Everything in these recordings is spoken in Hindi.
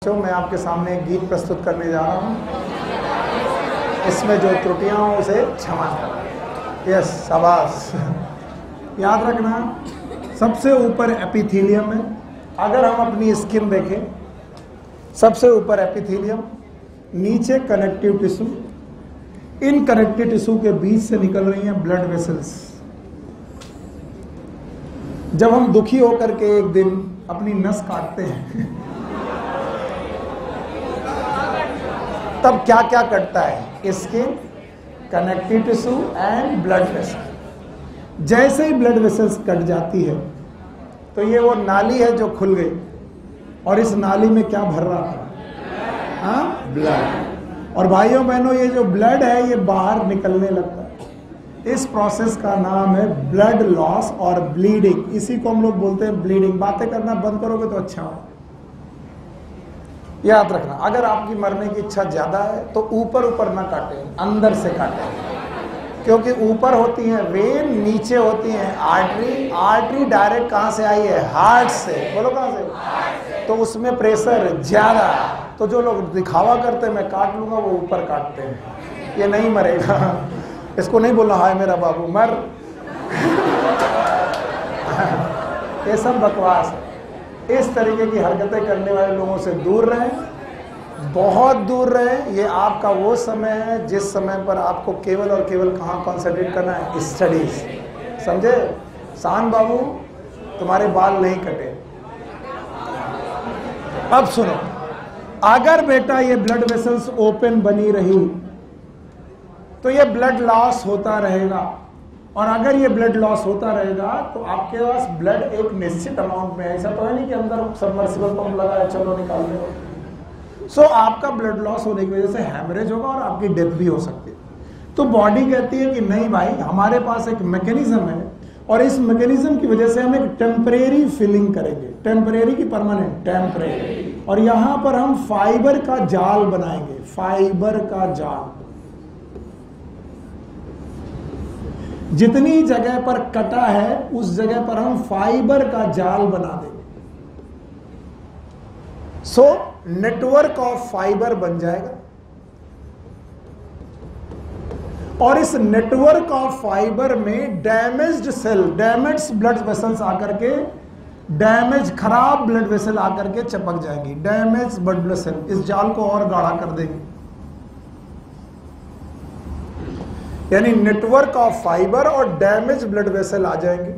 तो मैं आपके सामने एक गीत प्रस्तुत करने जा रहा हूँ। इसमें जो त्रुटियां हों उसे क्षमा करें। यस, शाबाश। याद रखना, सबसे ऊपर एपिथेलियम है। अगर हम अपनी स्किन देखें, सबसे ऊपर एपिथेलियम, नीचे connective tissue, in connective tissue के बीच से निकल रही हैं ब्लड वेसल्स। जब हम दुखी होकर के एक दिन अपनी नस काटते हैं तब क्या क्या कटता है? Skin, connective tissue and blood vessel. जैसे ही ब्लड वेसल्स कट जाती है तो ये वो नाली है जो खुल गई, और इस नाली में क्या भर रहा था? हाँ, ब्लड। और भाइयों बहनों, ये जो ब्लड है ये बाहर निकलने लगता है। इस प्रोसेस का नाम है ब्लड लॉस और ब्लीडिंग। इसी को हम लोग बोलते हैं ब्लीडिंग। बातें करना बंद करोगे तो अच्छा हो। याद रखना, अगर आपकी मरने की इच्छा ज्यादा है तो ऊपर ऊपर ना काटें, अंदर से काटें। क्योंकि ऊपर होती है वेन, नीचे होती है आर्टरी। आर्टरी डायरेक्ट कहां से आई है? हार्ट से। बोलो कहां से? तो उसमें प्रेशर ज्यादा। तो जो लोग दिखावा करते हैं मैं काट लूंगा, वो ऊपर काटते हैं। ये नहीं मरेगा। इसको नहीं बोलना हाय मेरा बाबू मर। ये सब बकवास है। इस तरीके की हरकतें करने वाले लोगों से दूर रहें, बहुत दूर रहें। ये आपका वो समय है जिस समय पर आपको केवल और केवल कहाँ कॉन्सेंट्रेट करना है? स्टडीज। समझे? शान बाबू, तुम्हारे बाल नहीं कटे। अब सुनो, अगर बेटा ये ब्लड वेसल्स ओपन बनी रही तो ये ब्लड लॉस होता रहेगा, और अगर ये ब्लड लॉस होता रहेगा तो आपके पास ब्लड एक निश्चित अमाउंट में है। ऐसा तो है नहीं कि अंदर सबमर्सिबल पंप लगा है चलो निकाल दो। सो आपका ब्लड लॉस होने की वजह से हैमरेज होगा और आपकी डेथ भी हो सकती है। तो बॉडी कहती है कि नहीं भाई, हमारे पास एक मैकेनिज्म है, और इस मैकेनिज्म की वजह से हम एक टेम्परेरी फिलिंग करेंगे। टेम्परेरी की परमानेंट? टेम्परेरी। और यहां पर हम फाइबर का जाल बनाएंगे। फाइबर का जाल। जितनी जगह पर कटा है उस जगह पर हम फाइबर का जाल बना देंगे। सो नेटवर्क ऑफ फाइबर बन जाएगा, और इस नेटवर्क ऑफ फाइबर में damaged cell, damage blood vessels आकर के, डैमेज खराब ब्लड वेसल आकर के चिपक जाएंगी। डैमेज ब्लड वेसल इस जाल को और गाढ़ा कर देंगे। यानी नेटवर्क ऑफ फाइबर और डैमेज ब्लड वेसल आ जाएंगे।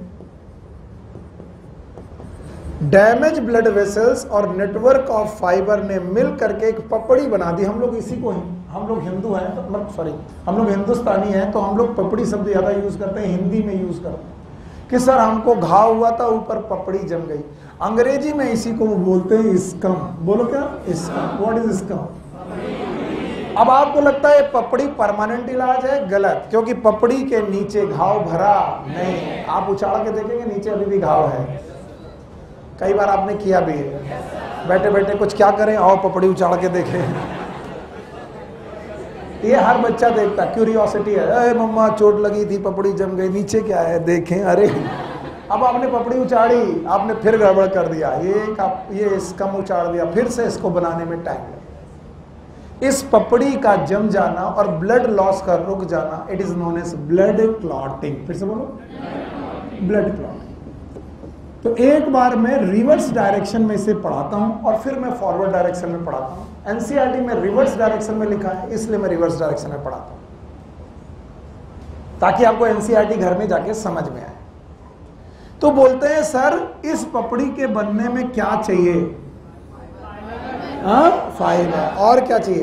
डैमेज ब्लड वेसल्स और नेटवर्क ऑफ फाइबर ने मिल करके एक पपड़ी बना दी। हम लोग इसी को ही, हम लोग हिंदू हैं तो मतलब सॉरी, हम लोग हिंदुस्तानी हैं तो हम लोग पपड़ी शब्द ज्यादा यूज करते हैं, हिंदी में यूज करते हैं कि सर हमको घाव हुआ था, ऊपर पपड़ी जम गई। अंग्रेजी में इसी को वो बोलते हैं स्कम। बोलो क्या? स्कम। What is scum? अब आपको लगता है पपड़ी परमानेंट इलाज है? गलत। क्योंकि पपड़ी के नीचे घाव भरा नहीं। आप उछाड़ के देखेंगे नीचे अभी भी घाव है। कई बार आपने किया भी है। बैठे बैठे कुछ क्या करें, और पपड़ी उछाड़ के देखें। ये हर बच्चा देखता, क्यूरियोसिटी है। अरे मम्मा चोट लगी थी, पपड़ी जम गई, नीचे क्या है देखें। अरे अब आपने पपड़ी उछाड़ी, आपने फिर गड़बड़ कर दिया, ये स्कम उछाड़ दिया, फिर से इसको बनाने में टाइम लगा। इस पपड़ी का जम जाना और ब्लड लॉस का रुक जाना, it is known as blood clotting. फिर से बोलो, ब्लड क्लॉटिंग। तो एक बार मैं रिवर्स डायरेक्शन में इसे पढ़ाता हूं और फिर मैं फॉरवर्ड डायरेक्शन में पढ़ाता हूं। एनसीईआरटी में रिवर्स डायरेक्शन में लिखा है, इसलिए मैं रिवर्स डायरेक्शन में पढ़ाता हूं ताकि आपको एनसीईआरटी घर में जाके समझ में आए। तो बोलते हैं सर इस पपड़ी के बनने में क्या चाहिए? फाइबर। और क्या चाहिए?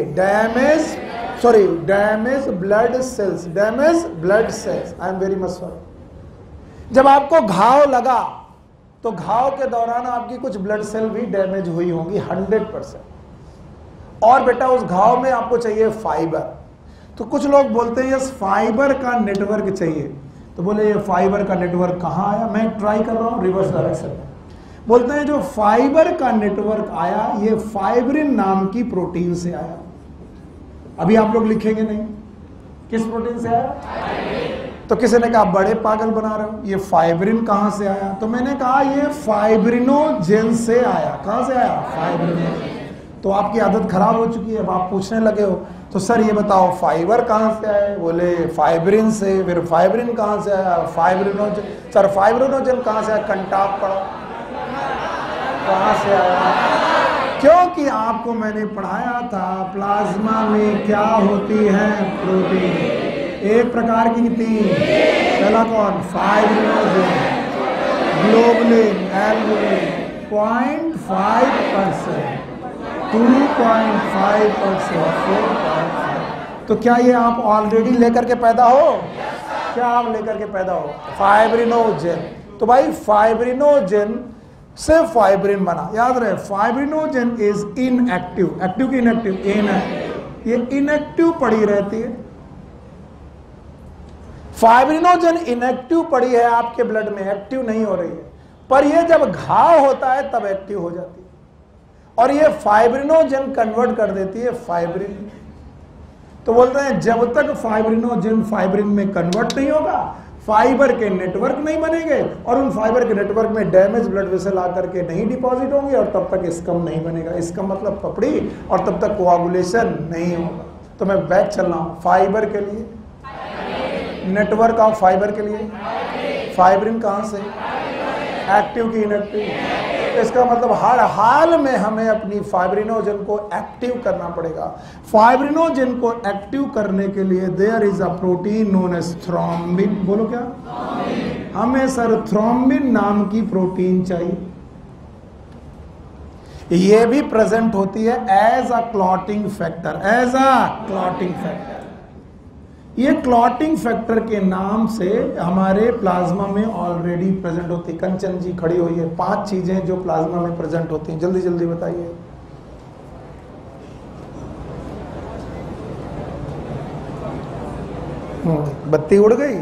Damage blood cells. Damage blood cells. I am very much sorry. जब आपको घाव लगा तो घाव के दौरान आपकी कुछ ब्लड सेल भी डैमेज हुई होंगी 100%। और बेटा उस घाव में आपको चाहिए फाइबर। तो कुछ लोग बोलते हैं यस फाइबर का नेटवर्क चाहिए। तो बोले ये फाइबर का नेटवर्क कहां आया? मैं ट्राई कर रहा हूं रिवर्स डायरेक्शन में। बोलते हैं जो फाइबर का नेटवर्क आया ये फाइब्रिन नाम की प्रोटीन से आया। अभी आप लोग लिखेंगे नहीं, किस प्रोटीन से आया? तो किसी ने कहा बड़े पागल बना रहे हो, ये फाइब्रिन कहां से आया? तो मैंने कहा ये फाइब्रिनोजेन से आया। कहां से आया? फाइब्रिनोजेन। तो आपकी आदत खराब हो चुकी है। अब आप पूछने लगे हो तो सर ये बताओ फाइबर कहाँ से आए? बोले फाइब्रिन से। फिर फाइब्रिन कहाँ से आया? फाइब्रिनोजन। सर फाइब्रिनोजन कहाँ से आया? कंटाप पढ़ो कहाँ से आया? क्योंकि आपको मैंने पढ़ाया था प्लाज्मा में क्या होती है? प्रोटीन। एक प्रकार की तीन। पहला कौन? Fibrinogen, globulin, albumin 0.5%, 2.5%, 4.5। तो क्या ये आप ऑलरेडी लेकर के पैदा हो? क्या आप लेकर के पैदा हो? फाइब्रिनोजन। तो भाई फाइब्रिनोजन से फाइब्रिन बना। याद रहे फाइब्रिनोजन इज इनएक्टिव। एक्टिव की इनएक्टिव? इनएक्टिव। ये इनएक्टिव पड़ी रहती है। फाइब्रिनोजन इनएक्टिव पड़ी है आपके ब्लड में, एक्टिव नहीं हो रही है। पर ये जब घाव होता है तब एक्टिव हो जाती है और ये फाइब्रिनोजन कन्वर्ट कर देती है फाइब्रिन। तो बोलते हैं जब तक फाइब्रिनोजन फाइब्रिन में कन्वर्ट नहीं होगा फाइबर के नेटवर्क नहीं बनेंगे और उन फाइबर के नेटवर्क में डैमेज ब्लड वेसल आकर के नहीं डिपॉजिट होंगे और तब तक स्कम नहीं बनेगा। स्कम मतलब पपड़ी, और तब तक कोआगुलेशन नहीं होगा। तो मैं बैक चल रहा हूं फाइबर के लिए, नेटवर्क ऑफ फाइबर के लिए। फाइब्रिन कहां से? एक्टिव की इनएक्टिव। इसका मतलब हर हाल में हमें अपनी फाइब्रिनोजन को एक्टिव करना पड़ेगा। फाइब्रिनोजन को एक्टिव करने के लिए there is a protein known as thrombin. बोलो क्या? हमें सर थ्रोम्बिन नाम की प्रोटीन चाहिए। ये भी प्रेजेंट होती है as a clotting factor, as a clotting factor. ये क्लॉटिंग फैक्टर के नाम से हमारे प्लाज्मा में ऑलरेडी प्रेजेंट होती है। कंचन जी खड़ी हुई है। 5 चीजें जो प्लाज्मा में प्रेजेंट होती हैं, जल्दी जल्दी बताइए। बत्ती उड़ गई।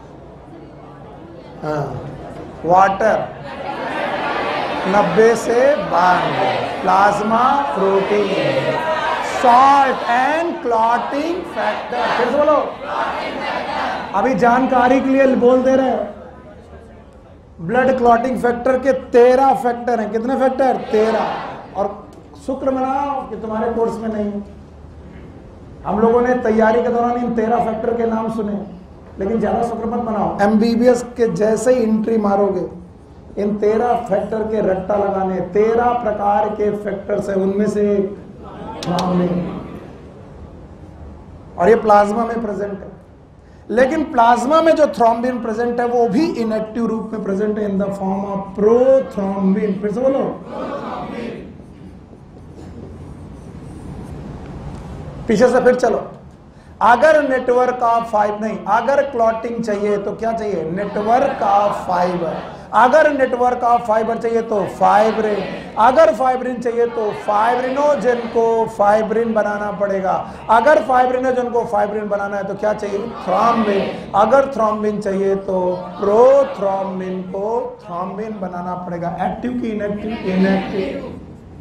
हाँ, वाटर 90 से 92, plasma protein, salt and clotting factor. फिर से बोलो। अभी जानकारी के लिए बोल दे रहे हैं। ब्लड क्लॉटिंग फैक्टर के 13 फैक्टर हैं। कितने फैक्टर? 13। और शुक्र मनाओ कि तुम्हारे कोर्स में नहीं। हम लोगों ने तैयारी के दौरान इन 13 फैक्टर के नाम सुने, लेकिन ज्यादा शुक्र मत मनाओ। MBBS के जैसे ही एंट्री मारोगे इन 13 फैक्टर के रट्टा लगाने। 13 प्रकार के फैक्टर्स है, उनमें से और ये प्लाज्मा में प्रेजेंट है। लेकिन प्लाज्मा में जो थ्रोम्बिन प्रेजेंट है वो भी इनएक्टिव रूप में प्रेजेंट है in the form of prothrombin. फिर से बोलो। पीछे से फिर चलो। अगर नेटवर्क ऑफ फाइबर नहीं, अगर क्लॉटिंग चाहिए तो क्या चाहिए? Network of fibre. अगर नेटवर्क ऑफ फाइबर चाहिए तो फाइब्रिन। अगर फाइब्रिन चाहिए तो फाइब्रिनोजन को फाइब्रिन बनाना पड़ेगा। अगर फाइब्रिनोजन को फाइब्रिन बनाना है तो क्या चाहिए? थ्रोम्बिन। अगर थ्रोम्बिन चाहिए तो प्रोथ्रोम्बिन को थ्रोम्बिन बनाना पड़ेगा। एक्टिव की इनएक्टिव? इनएक्टिव।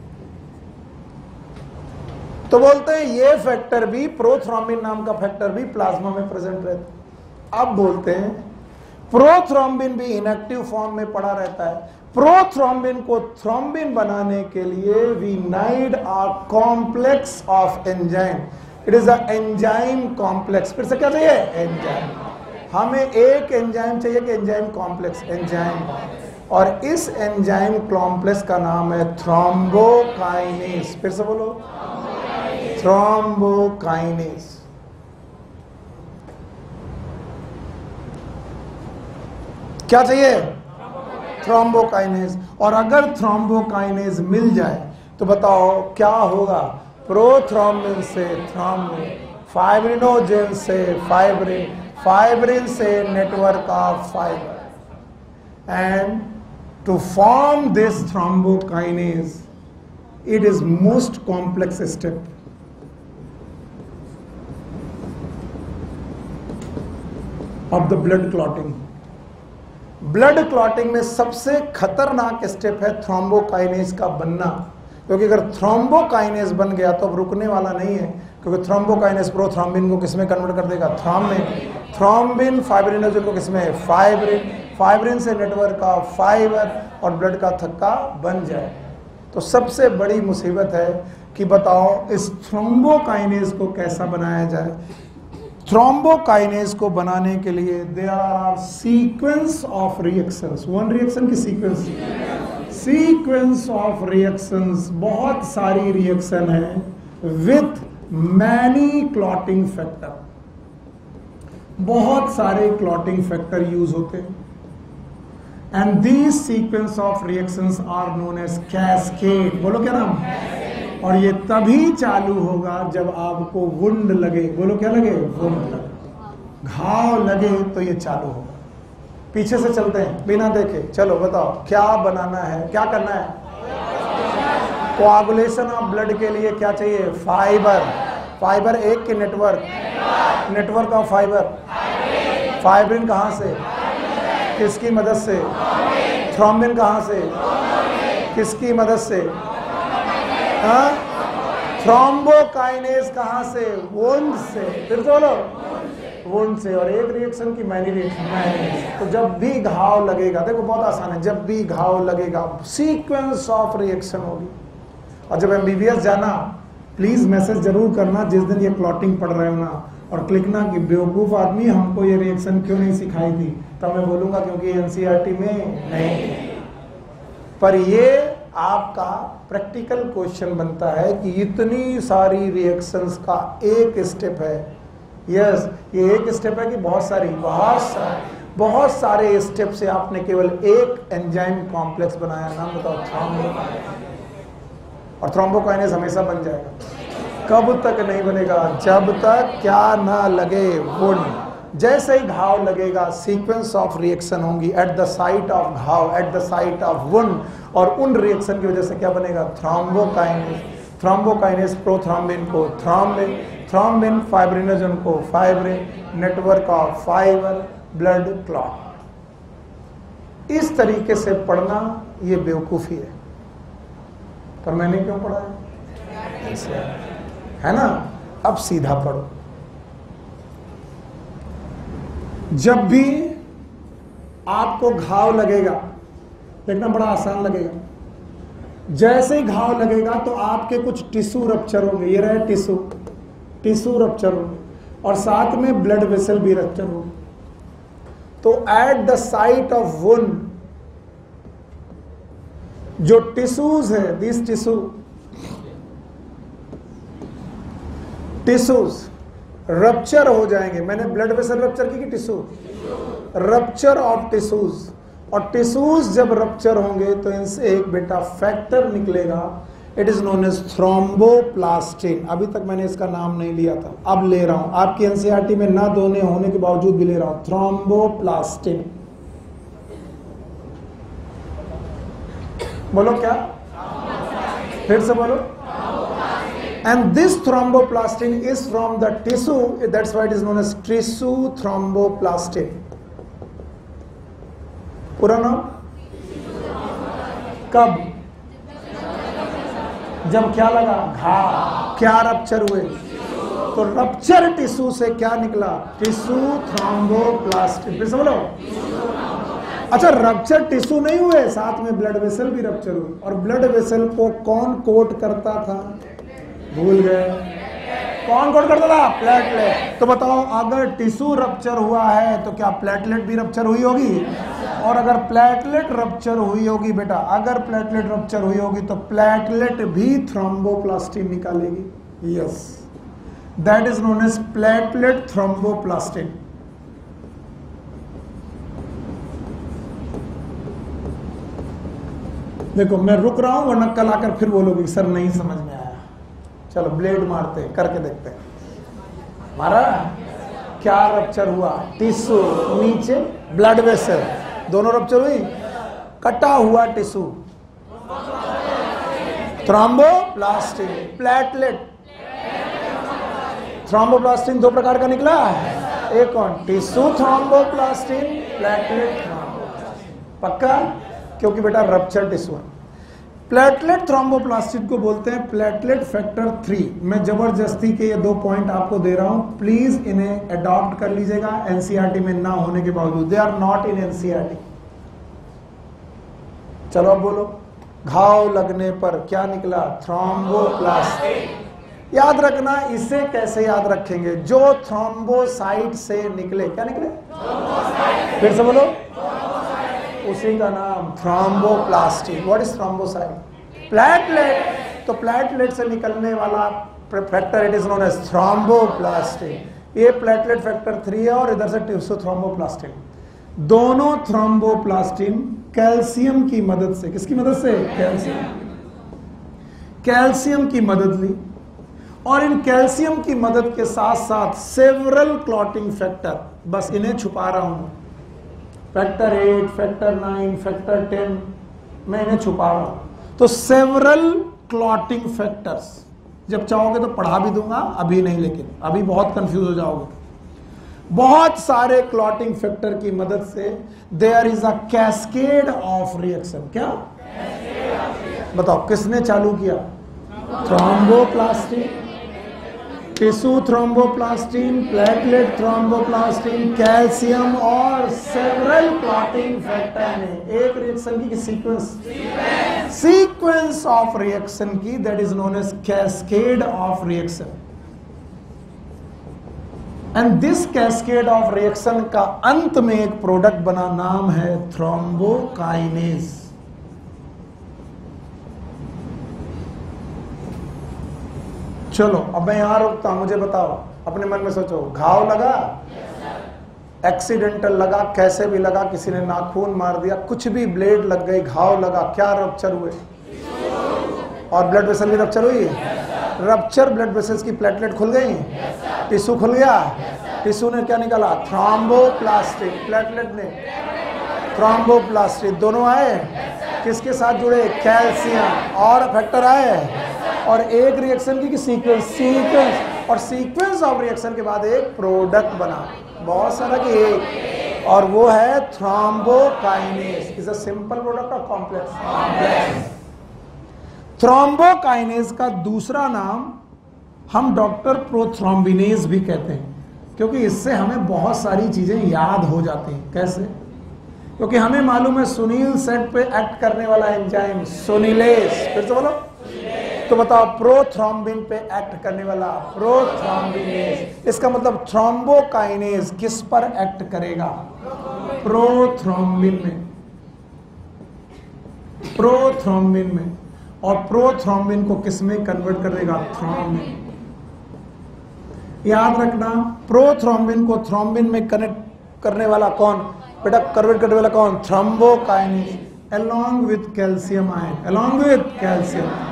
तो बोलते हैं ये फैक्टर भी, प्रोथ्रोम्बिन नाम का फैक्टर भी प्लाज्मा में प्रेजेंट रहता है। अब बोलते हैं प्रोथ्रोम्बिन भी इनएक्टिव फॉर्म में पड़ा रहता है। प्रोथ्रोम्बिन को थ्रोम्बिन बनाने के लिए we need a complex of enzyme. It is a enzyme complex. फिर से क्या चाहिए? एंजाइम। हमें एक एंजाइम चाहिए कि एंजाइम कॉम्प्लेक्स? एंजाइम। और इस एंजाइम कॉम्प्लेक्स का नाम है थ्रोम्बोकाइनेज। फिर से बोलो। थ्रोम्बोकाइनेज। क्या चाहिए? थ्रोम्बोकाइनेज। और अगर थ्रोम्बोकाइनेज मिल जाए तो बताओ क्या होगा? प्रोथ्रोम्बिन से थ्रोम्बिन, फाइब्रिनोजन से फाइब्रिन, फाइब्रिन से network of fibre. And to form this thrombokinase it is most complex step of the blood clotting. Blood clotting में सबसे खतरनाक स्टेप है थ्रोम्बोकाइनेज का बनना, क्योंकि अगर थ्रोम्बोकाइनेज बन गया तो अब रुकने वाला नहीं है, क्योंकि थ्रोम्बोकाइनेज प्रोथ्रोम्बिन को किसमें कन्वर्ट कर देगा? थ्रोम्बिन। थ्रोम्बिन फाइब्रिनोजन को किसमें? फाइब्रिन। फाइब्रिन से नेटवर्क का फाइबर और ब्लड का थक्का बन जाए। तो सबसे बड़ी मुसीबत है कि बताओ इस थ्रोम्बोकाइनेज को कैसा बनाया जाए। थ्रोम्बोकाइनेज को बनाने के लिए there are sequence of reactions, one reaction की सीक्वेंस ऑफ रिएक्शंस, बहुत सारी रिएक्शन है विथ मैनी क्लॉटिंग फैक्टर, बहुत सारे क्लॉटिंग फैक्टर यूज होते हैं। And these sequence of reactions are known as cascade. बोलो क्या नाम? और ये तभी चालू होगा जब आपको वुंड लगे। बोलो क्या लगे? वुंड लगे, घाव लगे तो ये चालू होगा। पीछे से चलते हैं बिना देखे, चलो बताओ क्या बनाना है, क्या करना है? कोआगुलेशन ऑफ ब्लड के लिए क्या चाहिए? फाइबर। फाइबर एक के नेटवर्क ऑफ फाइबर। फाइब्रिन कहां से? किसकी मदद से? थ्रोम्बिन कहां से? किसकी मदद से? थ्रोम्बोकाइनेज कहां से? वुंड से। फिर बोलो, वुंड से। और एक रिएक्शन की मैनी रिएक्शन। तो जब भी घाव लगेगा, देखो बहुत आसान है, जब भी घाव लगेगा सीक्वेंस ऑफ रिएक्शन होगी। और जब एमबीबीएस जाना प्लीज मैसेज जरूर करना जिस दिन ये क्लॉटिंग पढ़ रहे हो ना, और क्लिक ना कि बेवकूफ आदमी हमको ये रिएक्शन क्यों नहीं सिखाई थी। तब मैं बोलूंगा क्योंकि एनसीईआरटी में नहीं। पर ये आपका प्रैक्टिकल क्वेश्चन बनता है कि इतनी सारी रिएक्शंस का एक स्टेप है। यस, ये एक स्टेप है कि बहुत सारे स्टेप से आपने केवल एक एंजाइम कॉम्प्लेक्स बनाया। नाम बताओ? थ्रोम्बोकाइनेज। और थ्रोम्बोकाइनेज हमेशा बन जाएगा। कब तक नहीं बनेगा? जब तक क्या ना लगे वुंड। जैसे ही घाव लगेगा सीक्वेंस ऑफ रिएक्शन होंगी एट द साइट ऑफ घाव, at the site of wound, और उन रिएक्शन की वजह से क्या बनेगा? थ्रोम्बोकाइनेज। थ्रोम्बोकाइनेज प्रोथ्रोम्बिन को थ्रोम्बिन, थ्रोम्बिन फाइब्रिनोजन को fibrin, network of fibre, blood clot. इस तरीके से पढ़ना ये बेवकूफी है, पर मैंने क्यों पढ़ा है ना? अब सीधा पढ़ो। जब भी आपको घाव लगेगा, देखना बड़ा आसान लगेगा, जैसे ही घाव लगेगा तो आपके कुछ टिश्यू रप्चर होंगे। ये रहे टिश्यू रप्चर होंगे, और साथ में ब्लड वेसल भी रप्चर होंगे। तो at the site of wound जो टिश्यूज है, दिस टिश्यूज रप्चर हो जाएंगे। मैंने ब्लड वेसल रप्चर की टिश्यू, रप्चर ऑफ टिश्यूज। और टिश्यूज जब रप्चर होंगे तो इनसे एक बेटा फैक्टर निकलेगा, it is known as thromboplastin. अभी तक मैंने इसका नाम नहीं लिया था, अब ले रहा हूं। आपकी एनसीईआरटी में ना दोने होने के बावजूद भी ले रहा हूं। थ्रोम्बोप्लास्टिन। बोलो क्या? फिर से बोलो। And this thromboplastin is from the tissue, that's why it is known as tissue thromboplastin. पूरा नाम? कब? जब क्या लगा? घाव। क्या रप्चर हुए? तो रप्चर टिश्यू से क्या निकला? Tissue thromboplastin. फिर से बोलो। अच्छा, रप्चर टिश्यू नहीं हुए, साथ में ब्लड वेसल भी रप्चर हुए। और ब्लड वेसल को कौन कोट करता था? भूल गए। कौन कोट करता था? प्लेटलेट। तो बताओ, अगर टिश्यू रप्चर हुआ है तो क्या प्लेटलेट भी रप्चर हुई होगी? और अगर प्लेटलेट रप्चर हुई होगी बेटा, अगर प्लेटलेट रप्चर हुई होगी तो प्लेटलेट भी थ्रोम्बोप्लास्टिन निकालेगी। Yes, that is known as platelet thromboplastin. देखो मैं रुक रहा हूं, वरना कल आकर फिर बोलोगे सर नहीं समझ में आया। चलो ब्लेड मारते हैं, करके देखते हैं। मारा? क्या रप्चर हुआ? टिश्यू, नीचे ब्लड वेसल, दोनों रप्चर हुई। कटा हुआ टिश्यू थ्रोम्बोप्लास्टिन, प्लेटलेट। थ्रोम्बोप्लास्टिन दो प्रकार का निकला है, एक कौन? Tissue thromboplastin, platelet thromboplastin. पक्का? क्योंकि बेटा रप्चर टिश्यू है। प्लेटलेट थ्रोम्बोप्लास्टिन को बोलते हैं प्लेटलेट फैक्टर 3। मैं जबरदस्ती के ये 2 पॉइंट आपको दे रहा हूं, प्लीज इन्हें अडॉप्ट कर लीजिएगा एनसीईआरटी में ना होने के बावजूद। They are not in NCERT. चलो अब बोलो, घाव लगने पर क्या निकला? थ्रोम्बोप्लास्टिन। याद रखना, इसे कैसे याद रखेंगे? जो थ्रोम्बोसाइट से निकले, क्या निकले? फिर से बोलो, उसी का नाम thromboplastin. What is thrombocyte? Platelet. तो प्लेटलेट से निकलने वाला factor it is known as thromboplastin. ये प्लेटलेट फैक्टर 3 है और इधर से टिश्यू थ्रोम्बोप्लास्टिन। दोनों थ्रोम्बोप्लास्टिन कैल्शियम की मदद से, किसकी मदद से? कैल्शियम की मदद ली, और इन कैल्शियम की मदद के साथ साथ सेवरल क्लॉटिंग फैक्टर, बस इन्हें छुपा रहा हूं, फैक्टर 8, फैक्टर 9, फैक्टर 10, मैं इन्हें छुपा रहा हूं। तो सेवरल क्लॉटिंग फैक्टर्स, जब चाहोगे तो पढ़ा भी दूंगा, अभी नहीं, लेकिन अभी बहुत कंफ्यूज हो जाओगे। बहुत सारे क्लॉटिंग फैक्टर की मदद से there is a cascade of reaction. क्या? बताओ, किसने चालू किया? Thromboplastin, tissue thromboplastin, platelet thromboplastin, calcium और सेवरल क्लॉटिंग फैक्टर ने एक रिएक्शन की सीक्वेंस ऑफ रिएक्शन की, that is known as cascade of reaction. And this cascade of reaction का अंत में एक प्रोडक्ट बना, नाम है थ्रोम्बोकाइनेज। चलो अब मैं यहां रुकता हूं, मुझे बताओ, अपने मन में सोचो, घाव लगा, एक्सीडेंटल लगा, कैसे भी लगा, किसी ने नाखून मार दिया, कुछ भी, ब्लेड लग गई, घाव लगा, क्या रप्चर हुए? और ब्लड वेसल भी रप्चर हुई। रप्चर ब्लड वेसल्स की प्लेटलेट खुल गई, टिश्यू खुल गया, टिश्यू ने क्या निकाला? थ्रोम्बोप्लास्टिन, प्लेटलेट ने थ्रोम्बोप्लास्टिन, दोनों आए, किसके साथ जुड़े? कैल्शियम, और फैक्टर आए, और एक रिएक्शन की सीक्वेंस, और सीक्वेंस ऑफ रिएक्शन के बाद एक प्रोडक्ट बना, बहुत सारा की एक, और वो है thrombokinase. Is a simple product of complex. Thrombokinase का दूसरा नाम हम डॉक्टर प्रोथ्रोम्बिनेज भी कहते हैं, क्योंकि इससे हमें बहुत सारी चीजें याद हो जाती हैं। कैसे? क्योंकि हमें मालूम है सुनील सेट पे एक्ट करने वाला एंजाइम सोनिलेज। फिर से बोलो, तो बताओ, प्रोथ्रोम्बिन पे एक्ट करने वाला प्रोथ्रोम्बिनेज। इसका मतलब थ्रोम्बोकाइनेज किस पर एक्ट करेगा? प्रोथ्रोम्बिन में, प्रोथ्रोम्बिन में। और प्रोथ्रोम्बिन को किस में कन्वर्ट करेगा? थ्रोम्बिन। याद रखना, प्रोथ्रोम्बिन को थ्रोम्बिन में कनेक्ट करने वाला कौन? बेटा, कन्वर्ट करने वाला कौन? Thrombokinase, along with calcium ion, along with calcium ion।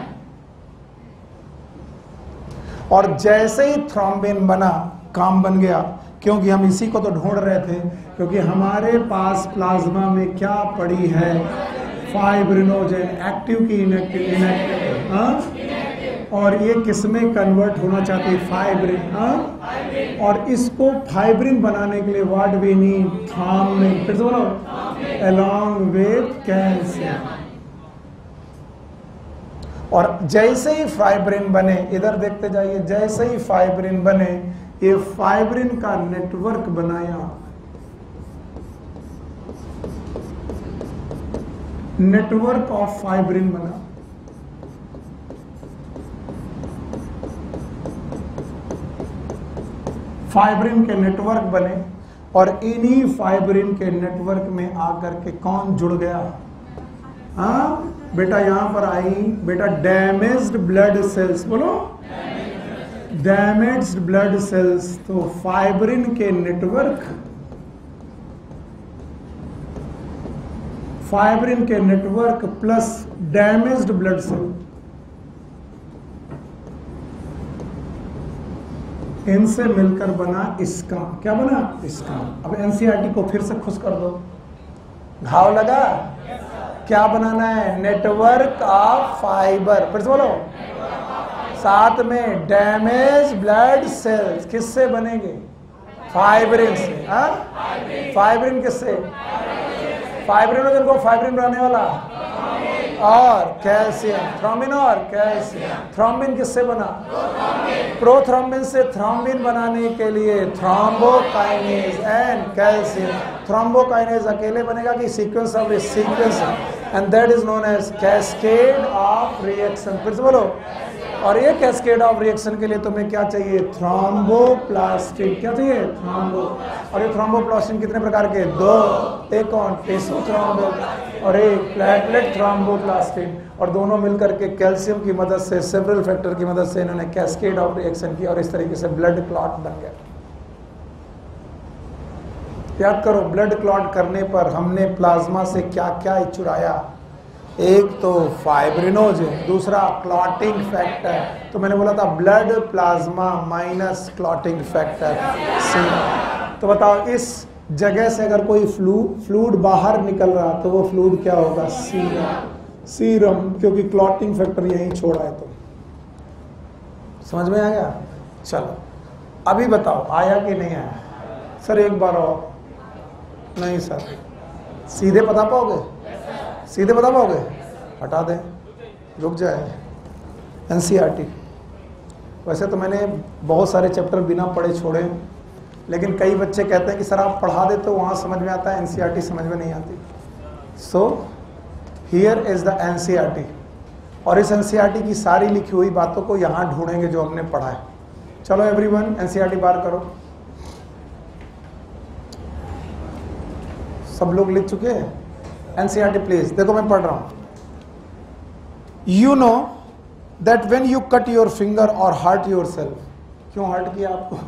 और जैसे ही थ्रोम्बिन बना, काम बन गया, क्योंकि हम इसी को तो ढूंढ रहे थे, क्योंकि हमारे पास प्लाज्मा में क्या पड़ी है? फाइब्रिनोजेन, एक्टिव की इनएक्टिव, इनएक्टिव, हाँ? और ये किस में कन्वर्ट होना चाहती है? फाइब्रिन, हाँ? और इसको फाइब्रिन बनाने के लिए व्हाट वी नीड? थ्रोम्बिन। फिर से बोलो, along with कैल्शियम। और जैसे ही फाइब्रिन बने, इधर देखते जाइए, जैसे ही फाइब्रिन बने, ये फाइब्रिन का नेटवर्क बनाया, नेटवर्क ऑफ फाइब्रिन बना। फाइब्रिन के नेटवर्क बने, और इन्हीं फाइब्रिन के नेटवर्क में आकर के कौन जुड़ गया? हाँ बेटा, यहां पर आई बेटा, डैमेज्ड ब्लड सेल्स। बोलो, डैमेज्ड ब्लड सेल्स। तो फाइब्रिन के नेटवर्क, फाइब्रिन के network plus damaged blood cell, इनसे मिलकर बना इसका, क्या बना? इसका। अब एनसीईआरटी को फिर से खुश कर दो। घाव लगा, क्या बनाना है? Network of fiber. फिर से बोलो, साथ में डैमेज ब्लड सेल्स किससे बनेंगे? फाइब्रिन से। हाँ, फाइब्रिन किससे? फाइब्रिनोजन को फाइब्रिन बनाने वाला और कैल्शियम, थ्रोम्बिन और कैल्शियम। थ्रोम्बिन किससे बना? प्रोथ्रोम्बिन से थ्रोम्बिन बनाने के लिए थ्रोम्बोकाइनेज एंड कैल्शियम। थ्रोम्बोकाइनेज अकेले बनेगा कि sequence of sequence, and that is known as cascade of reaction. फिर से बोलो। और ये कैस्केड ऑफ रिएक्शन के लिए तुम्हें क्या चाहिए? थ्रोम्बोप्लास्टिन। क्या चाहिए? थ्रोम्बो। और ये थ्रोम्बोप्लास्टिन कितने प्रकार के? दो। एक कौन? टिश्यू थ्रोम्बो और एक प्लेटलेट थ्रोम्बोप्लास्टिन। और दोनों मिलकर के कैल्शियम की मदद से, सेवरल फैक्टर की मदद से इन्होंने कैस्केड ऑफ रिएक्शन की और इस तरीके से ब्लड क्लॉट बन गया। याद करो, ब्लड क्लॉट करने पर हमने प्लाज्मा से क्या क्या चुराया? एक तो फाइब्रिनोजन, दूसरा क्लॉटिंग फैक्टर। तो मैंने बोला था blood plasma minus clotting factor serum. तो बताओ, इस जगह से अगर कोई फ्लूइड बाहर निकल रहा तो वो फ्लूइड क्या होगा? सीरम। सीरम, क्योंकि क्लॉटिंग फैक्टर यहीं छोड़ा है। तो समझ में आ गया? चलो अभी बताओ, आया कि नहीं आया? सर एक बार और। नहीं सर, सीधे बता पाओगे? सीधे बता पाओगे? हटा दें, रुक जाए। एनसीईआरटी। वैसे तो मैंने बहुत सारे चैप्टर बिना पढ़े छोड़े, लेकिन कई बच्चे कहते हैं कि सर आप पढ़ा देते हो, वहाँ समझ में आता है, एनसीईआरटी समझ में नहीं आती। So here is the NCERT. और इस एनसीईआरटी की सारी लिखी हुई बातों को यहाँ ढूंढेंगे जो हमने पढ़ा है। चलो एवरीवन, एनसीईआरटी बार करो। सब लोग लिख चुके हैं? NCERT please. देखो मैं पढ़ रहा हूं। You know that when you cut your finger और हर्ट योर सेल्फ। क्यों हर्ट किया आपको?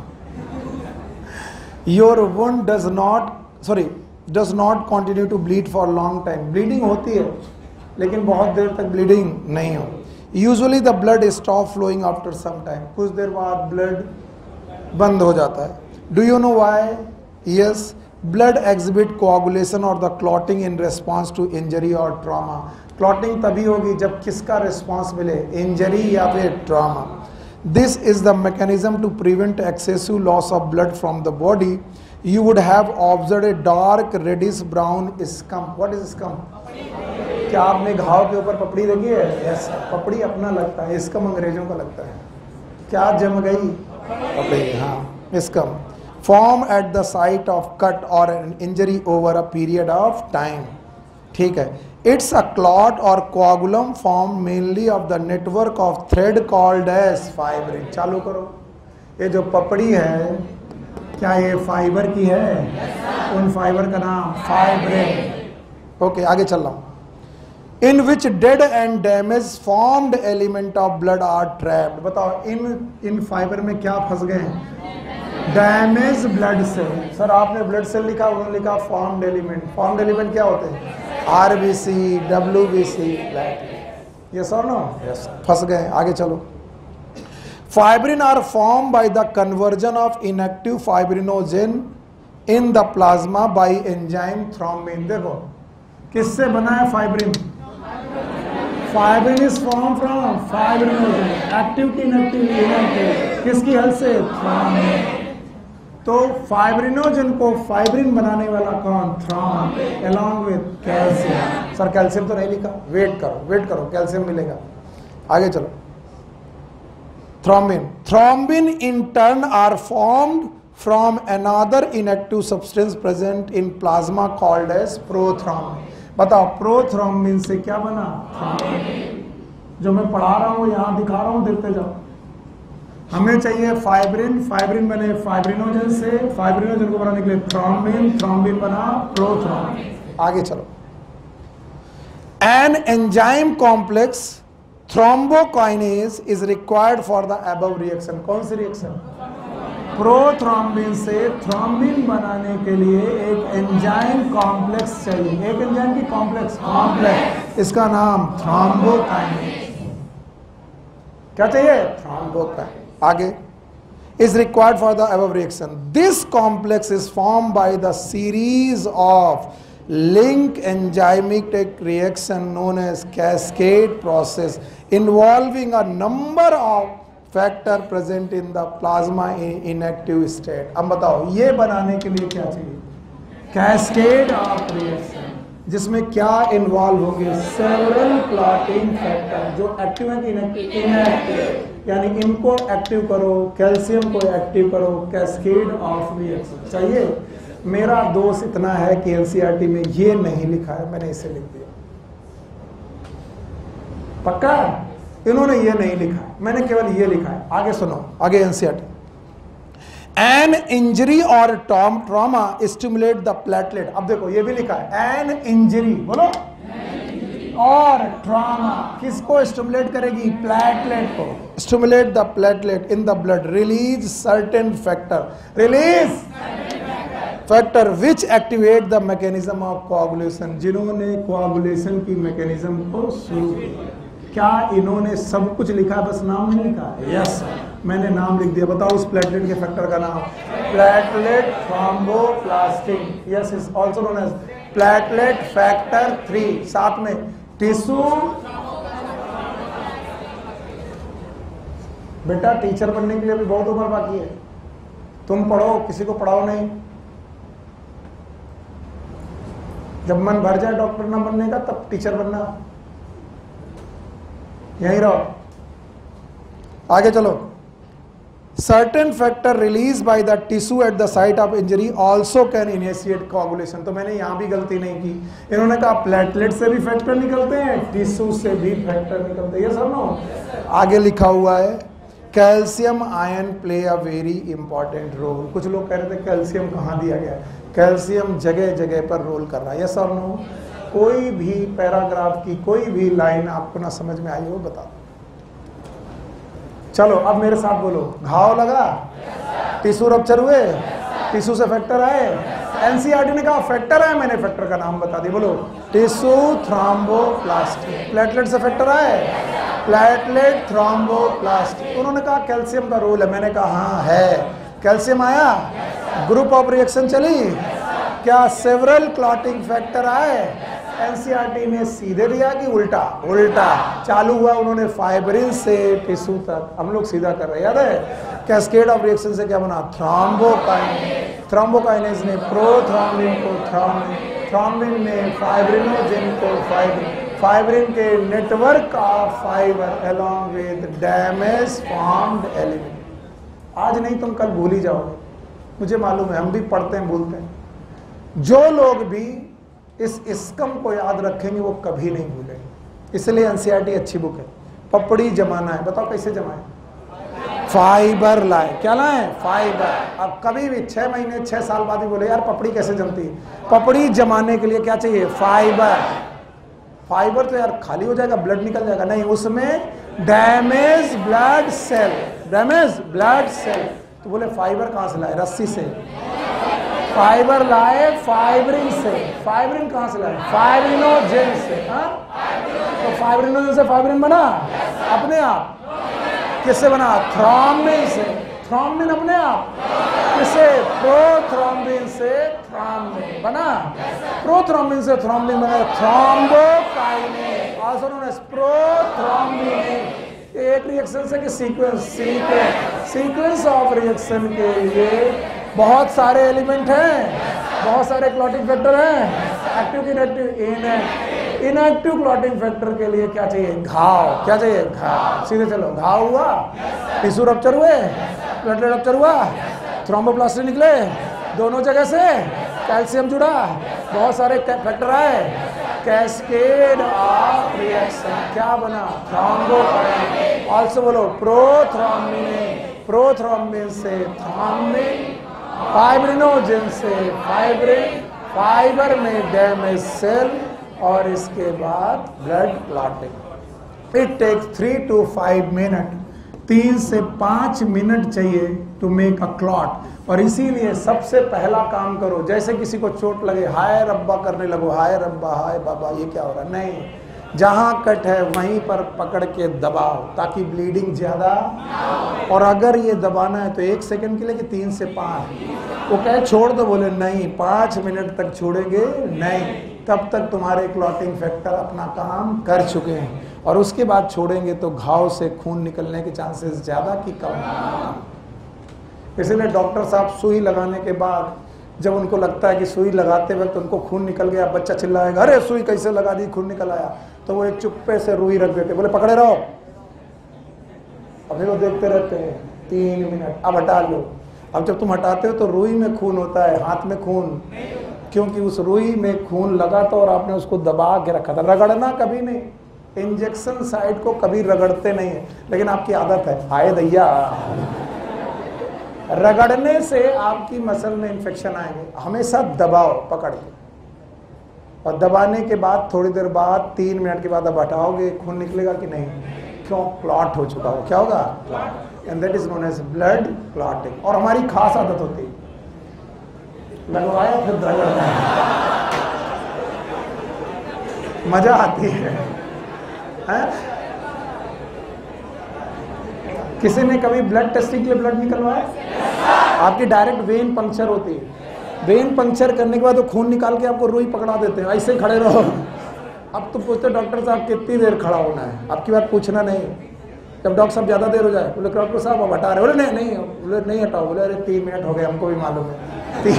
Your wound does not continue to bleed for long time. Bleeding होती है लेकिन बहुत देर तक ब्लीडिंग नहीं हो। Usually the blood stop flowing after some time. कुछ देर बाद ब्लड बंद हो जाता है। Do you know why? Yes, blood exhibit coagulation और the clotting in response to injury और ट्रॉमा। क्लॉटिंग तभी होगी जब किसका रिस्पॉन्स मिले? इंजरी या फिर trauma. This is the mechanism to prevent excessive loss of blood from the body. You would have observe a dark reddish brown scum. What is scum? क्या आपने घाव के ऊपर पपड़ी देखी है? यस, पपड़ी अपना लगता है, स्कम अंग्रेजों का लगता है। क्या जम गई? पपड़ी। हाँ, scum form at the site of cut or an injury over a period of time. ठीक है। It's a clot or coagulum formed mainly of the network of thread called as fibrin. चालू करो। ये जो पपड़ी है क्या ये फाइबर की है? उन फाइबर का नाम फाइब्रिन। ओके, आगे चल रहा हूँ। In which dead and damaged formed element of blood are trapped. बताओ, इन फाइबर में क्या फंस गए? Damage blood cell. सर आपने ब्लड सेल लिखा, उन्होंने लिखा फॉर्म्ड एलिमेंट। फॉर्म्ड एलिमेंट क्या होते हैं? आरबीसी, डब्ल्यूबीसी, यस और नो? यस, फंस गए। आगे चलो। Fibrin are form by the conversion of inactive fibrinogen in the plasma by enzyme thrombin. देखो किससे बना है fibrin? Fibrin is form from fibrinogen. Active की इनएक्टिव, किसकी हेल्प से? थ्रोम्बिन। तो फाइब्रिनोजन को फाइब्रिन बनाने वाला कौन? Thrombin, along with calcium. Sir calcium तो नहीं लिखा, वेट करो, कैल्शियम मिलेगा। आगे चलो। Thrombin in turn are formed from another inactive substance present in plasma called as prothrombin. बताओ प्रोथ्रोम्बिन से क्या बना? थ्रोम्बिन। जो मैं पढ़ा रहा हूँ यहाँ दिखा रहा हूँ, देखते जाओ। हमें चाहिए फाइब्रिन, फाइब्रिन बने फाइब्रिनोजन से, फाइब्रिनोजन को बनाने के लिए थ्रोम्बिन, थ्रोम्बिन बना प्रोथ्रोम्बिन। आगे चलो। An enzyme complex thrombokinase is required for the above reaction. कौन सी रिएक्शन? प्रोथ्रोम्बिन से थ्रोम्बिन बनाने के लिए एक एंजाइम कॉम्प्लेक्स चाहिए। एक एंजाइम की कॉम्प्लेक्स, इसका नाम थ्रोम्बोकाइनेज। क्या चाहिए? थ्रोम्बोकाइनेज। आगे, is required for the above reaction. This complex is formed by the series of link enzymatic reaction known as cascade process involving a number of factor present in the plasma in inactive state. अब बताओ ये बनाने के लिए क्या चाहिए? Cascade of reaction. जिसमें क्या इन्वॉल्व होंगे, सेवरल क्लॉटिंग फैक्टर, जो एक्टिव है कि इनएक्टिव, यानी इनको एक्टिव करो, कैल्शियम को एक्टिव करो, कैस्केड ऑफ रिएक्शन। चाहिए? मेरा दोष इतना है कि एनसीईआरटी में ये नहीं लिखा है, मैंने इसे लिख दिया। पक्का? इन्होंने ये नहीं लिखा है, मैंने केवल ये लिखा है। आगे सुनो, आगे एनसीईआरटी। एन इंजरी और ट्रॉमा स्टिमुलेट द प्लेटलेट। अब देखो ये भी लिखा है, एन इंजरी, बोलो, और ट्रॉमा किसको स्टिमुलेट करेगी? प्लेटलेट को। Stimulate the platelet in the blood, release certain factor, release factor which activate the mechanism of coagulation, जिन्होंने कोआगुलेशन की मैकेनिज्म को शुरू किया। क्या इन्होंने सब कुछ लिखा, बस नाम नहीं लिखा? यस, मैंने नाम लिख दिया। बताओ उस प्लेटलेट के फैक्टर का नाम, platelet thromboplastin, yes, is also known as platelet factor 3। साथ में टिश्यू। बेटा टीचर बनने के लिए भी बहुत उम्र बाकी है, तुम पढ़ो, किसी को पढ़ाओ नहीं। जब मन भर जाए डॉक्टर ना बनने का, तब टीचर बनना। यहीं रहो, आगे चलो। Certain factor release by the tissue at the site of injury also can initiate coagulation. तो मैंने यहां भी गलती नहीं की, इन्होंने कहा प्लेटलेट से भी फैक्टर निकलते हैं, टिश्यू से भी फैक्टर निकलते हैं। ये सब नो आगे लिखा हुआ है, calcium ion play a very important role. कुछ लोग कह रहे थे कैल्शियम कहाँ दिया गया है, कैल्शियम जगह जगह पर रोल कर रहा है। यस और नो? कोई भी पैराग्राफ की कोई भी लाइन आपको ना समझ में आई हो, बता दो। चलो अब मेरे साथ बोलो, घाव लगा, टिश्यू रप्चर हुए, टिश्यू से फैक्टर आए। एनसीईआरटी ने कहा फैक्टर आए, मैंने फैक्टर का नाम बता दिया। बोलो, टिश्यू थ्रोम्बोप्लास्टिन। प्लेटलेट से फैक्टर आए, प्लेटलेट थ्रोम्बोप्लास्टिन। उन्होंने कहा कैल्शियम का रोल है, मैंने कहा हाँ है। कैल्शियम आया, ग्रुप ऑफ रिएक्शन चली, क्या सेवरल क्लॉटिंग फैक्टर आए। एनसीईआरटी ने सीधे दिया कि उल्टा? उल्टा। चालू हुआ उन्होंने फाइब्रिन से टिश्यू तक, हम लोग सीधा कर रहे हैं। याद है कैस्केड ऑफ रिएक्शन से क्या बना? थ्रोम्बोकाइनेज। थ्रोम्बोकाइनेज ने प्रोथ्रोम्बिन को थ्रोम्बिन, थ्रोम्बिन ने फाइब्रिनोजेन को फाइब्रिन, फाइब्रिन के network of fiber along with damage formed element. आज नहीं तुम कल भूल ही जाओगे, मुझे मालूम है, हम भी पढ़ते हैं भूलते हैं। जो लोग भी इस स्कम को याद रखेंगे वो कभी नहीं भूलेंगे। इसलिए एनसीईआरटी अच्छी बुक है। पपड़ी जमाना है, बताओ कैसे जमाए? फाइबर लाए। क्या लाए? फाइबर। अब कभी भी 6 महीने 6 साल बाद ही बोले यार पपड़ी कैसे जमती है? पपड़ी जमाने के लिए क्या चाहिए? फाइबर। फाइबर तो यार खाली हो जाएगा, ब्लड निकल जाएगा, नहीं, उसमें damage blood cell, damage blood cell. तो बोले फाइबर कहां से लाए? रस्सी से। फाइबर लाए फाइब्रिन से। फाइब्रिन कहां से लाए? फाइब्रिनोजेन से। हाँ, तो फाइब्रिनोजेन से फाइब्रिन बना अपने आप। किससे बना? थ्रोम्बिन से। थ्रोम्बिन अपने आप किससे? प्रोथ्रोम्बिन से थ्रोम्बिन बना। प्रोथ्रोम्बिन से थ्रोम्बिन बना, thrombokinase, also known as prothrombin. एक रिएक्शन से कि सीक्वेंस ऑफ रिएक्शन के लिए बहुत सारे एलिमेंट हैं, बहुत सारे क्लॉटिंग फैक्टर हैं। एक्टिव की इनएक्टिव, इनएक्टिव क्लॉटिंग फैक्टर के लिए क्या चाहिए? घाव। क्या चाहिए? घाव। सीधे चलो, घाव हुआ, टिश्यू रप्चर हुए, प्लेटलेट रप्चर हुआ, थ्रोम्बोप्लास्टिन निकले दोनों जगह से, कैल्शियम जुड़ा, बहुत सारे फैक्टर आए, कैस्केड ऑफ रिएक्शन क्या बना? थ्रोम्बोकाइनेज। ऑल्सो बोलो प्रोथ्रोम्बिन, प्रोथ्रोम्बिन से थ्रोम्बिन, फाइब्रिनोजेन से फाइब्रिन, फाइबर में डैमेज सेल, और इसके बाद blood clotting. It takes 3 to 5 minute, 3 से 5 मिनट चाहिए टू मेक अ क्लॉट। और इसीलिए सबसे पहला काम करो, जैसे किसी को चोट लगे हाय रब्बा करने लगो, हाय रब्बा हाय बाबा ये क्या हो रहा है, नहीं, जहां कट है वहीं पर पकड़ के दबाओ ताकि ब्लीडिंग ज्यादा। और अगर ये दबाना है तो 1 सेकंड के लिए कि 3 से 5। वो कहे छोड़ दो, बोले नहीं 5 मिनट तक छोड़ेंगे नहीं, तब तक तुम्हारे क्लॉटिंग फैक्टर अपना काम कर चुके हैं, और उसके बाद छोड़ेंगे तो घाव से खून निकलने के चांसेस ज्यादा कि कम। इसलिए डॉक्टर साहब सुई लगाने के बाद जब उनको लगता है कि सुई लगाते वक्त उनको खून निकल गया, बच्चा चिल्लाएगा अरे सुई कैसे लगा दी, खून निकल आया, तो वो एक चुप्पे से रुई रख देते, बोले पकड़े रहो। अभी वो देखते रहते हैं 3 मिनट, अब हटा लो। अब जब तुम हटाते हो तो रुई में खून होता है, हाथ में खून, क्योंकि उस रुई में खून लगा था और आपने उसको दबा के रखा था। रगड़ना कभी नहीं, इंजेक्शन साइट को कभी रगड़ते नहीं है, लेकिन आपकी आदत है, हाय दैया, रगड़ने से आपकी मसल में इंफेक्शन आएंगे। हमेशा दबाओ पकड़ के, और दबाने के बाद थोड़ी देर बाद 3 मिनट के बाद अब हटाओगे, खून निकलेगा कि नहीं? क्यों? क्लॉट हो चुका हो। क्या होगा? Clot, and that is known as blood clotting. और हमारी खास आदत होती है, लगवाया फिर रगड़ना, मजा आती है। किसी ने कभी ब्लड टेस्टिंग के लिए ब्लड निकलवाया? आपकी डायरेक्ट वेन पंक्चर होती है, वेन पंक्चर करने के बाद वो खून निकाल के आपको रुई पकड़ा देते हैं, ऐसे खड़े रहो। अब तो पूछते डॉक्टर साहब कितनी देर खड़ा होना है, आपकी बात पूछना नहीं। जब डॉक्टर साहब ज्यादा देर हो जाए, बोले डॉक्टर साहब अब हटा रहे, बोले नहीं नहीं, बोले नहीं हटाओ, बोले अरे 3 मिनट हो गए, हमको भी मालूम है।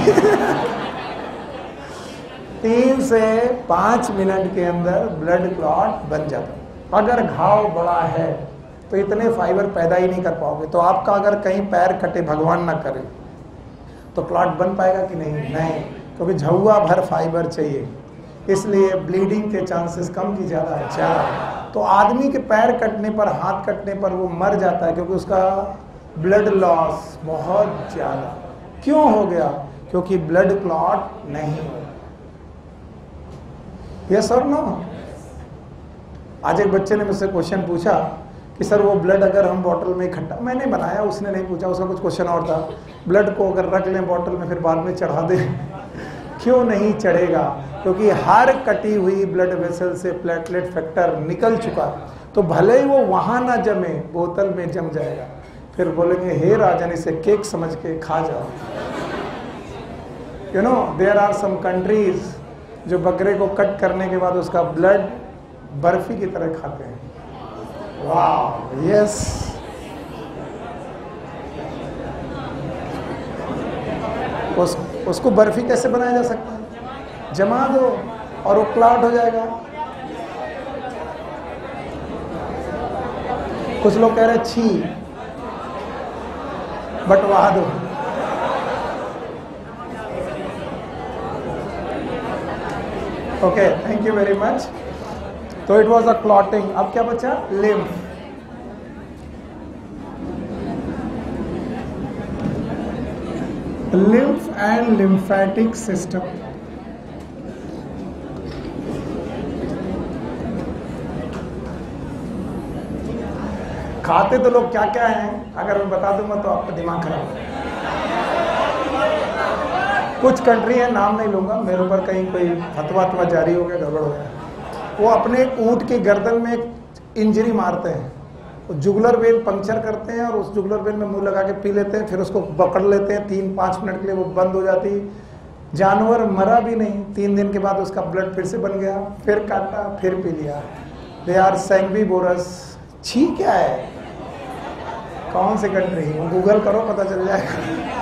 3 से 5 मिनट के अंदर ब्लड क्लॉट बन जाता है। अगर घाव बड़ा है तो इतने फाइबर पैदा ही नहीं कर पाओगे। तो आपका अगर कहीं पैर कटे, भगवान ना करे, तो क्लॉट बन पाएगा कि नहीं? नहीं, क्योंकि झुआ भर फाइबर चाहिए, इसलिए ब्लीडिंग के चांसेस कम की ज़्यादा है, ज़्यादा। तो आदमी के पैर कटने पर, हाथ कटने पर वो मर जाता है, क्योंकि उसका ब्लड लॉस बहुत ज़्यादा। क्यों हो गया? क्योंकि ब्लड क्लॉट नहीं हो। यस और नो? आज एक बच्चे ने मुझसे क्वेश्चन पूछा कि सर वो ब्लड अगर हम बॉटल में इकट्ठा, मैंने बनाया, उसने नहीं पूछा, उसका कुछ क्वेश्चन और था, ब्लड को अगर रख लें बॉटल में फिर बाद में चढ़ा दें, क्यों नहीं चढ़ेगा? क्योंकि हर कटी हुई ब्लड वेसल से प्लेटलेट फैक्टर निकल चुका, तो भले ही वो वहां ना जमे, बोतल में जम जाएगा। फिर बोलेंगे हे राजन, इसे केक समझ के खा जाओ। You know there are some countries जो बकरे को कट करने के बाद उसका ब्लड बर्फी की तरह खाते हैं। वाह, यस। उसको बर्फी कैसे बनाया जा सकता है? जमा दो और वो क्लॉट हो जाएगा। कुछ लोग कह रहे छी, बटवा दो। Okay, thank you very much. तो इट वॉज अ क्लॉटिंग। अब क्या बचा? Lymph. Lymph and lymphatic system. खाते तो लोग क्या क्या हैं, अगर मैं बता दूंगा तो आपका दिमाग खराब हो। कुछ कंट्री है, नाम नहीं लूंगा, मेरे ऊपर कहीं कोई फतवा जारी हो गया, गड़बड़ हो गया। वो अपने ऊंट की गर्दन में इंजरी मारते हैं, जुगुलर वेन पंक्चर करते हैं और उस जुगुलर वेन में मुंह लगा के पी लेते हैं, फिर उसको पकड़ लेते हैं, 3-5 मिनट के लिए वो बंद हो जाती। जानवर मरा भी नहीं, 3 दिन के बाद उसका ब्लड फिर से बन गया, फिर काटा, फिर पी लिया। They are sanguivorous. छी क्या है? कौन सी कंट्री? गूगल करो, पता चल जाएगा।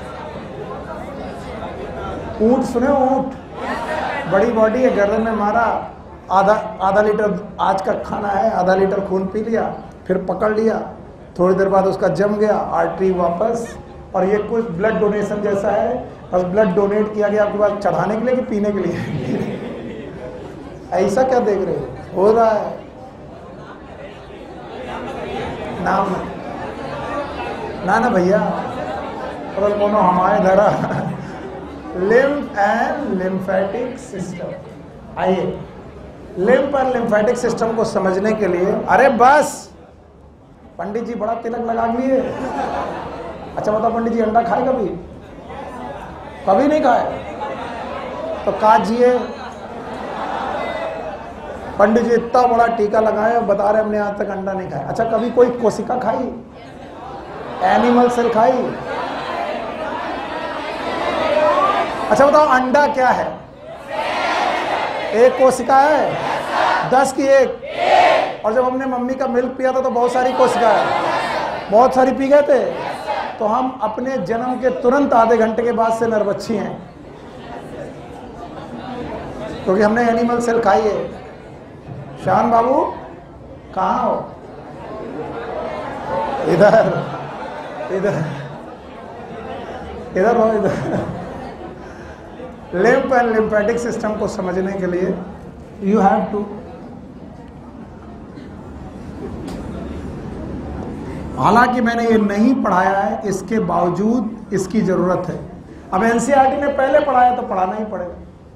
ऊंट सुने? ऊंट बड़ी बॉडी है, गर्दन में मारा, आधा लीटर आज का खाना है, आधा लीटर खून पी लिया, फिर पकड़ लिया, थोड़ी देर बाद उसका जम गया, आर्टरी वापस। और ये कुछ ब्लड डोनेशन जैसा है, बस ब्लड डोनेट किया गया आपके पास चढ़ाने के लिए कि पीने के लिए? ऐसा क्या देख रहे हो रहा है? नाम ना भैया, और कोनो हमारे धरा। Lymph and lymphatic system. आइए, लिम्फ और लिम्फेटिक सिस्टम को समझने के लिए, अरे बस पंडित जी बड़ा तिलक लगा लिए। अच्छा बताओ, पंडित जी अंडा खाए कभी? कभी नहीं खाए, तो काजिए। पंडित जी इतना बड़ा टीका लगाए और बता रहे हमने आज तक अंडा नहीं खाया। अच्छा कभी कोई कोशिका खाई? एनिमल सेल खाई? अच्छा बताओ, अंडा क्या है? एक कोशिका है, 10 की एक। और जब हमने मम्मी का मिल्क पिया था तो बहुत सारी कोशिका है, बहुत सारी पी गए थे। तो हम अपने जन्म के तुरंत आधे घंटे के बाद से नरबच्छी हैं। क्योंकि हमने एनिमल सेल खाई है। शान बाबू कहाँ हो? इधर इधर इधर हो, इधर। लिम्फ एंड लिम्फेटिक सिस्टम को समझने के लिए यू हैव टू, हालांकि मैंने ये नहीं पढ़ाया है, इसके बावजूद इसकी जरूरत है। अब एनसीईआरटी ने पहले पढ़ाया तो पढ़ाना ही पड़ेगा।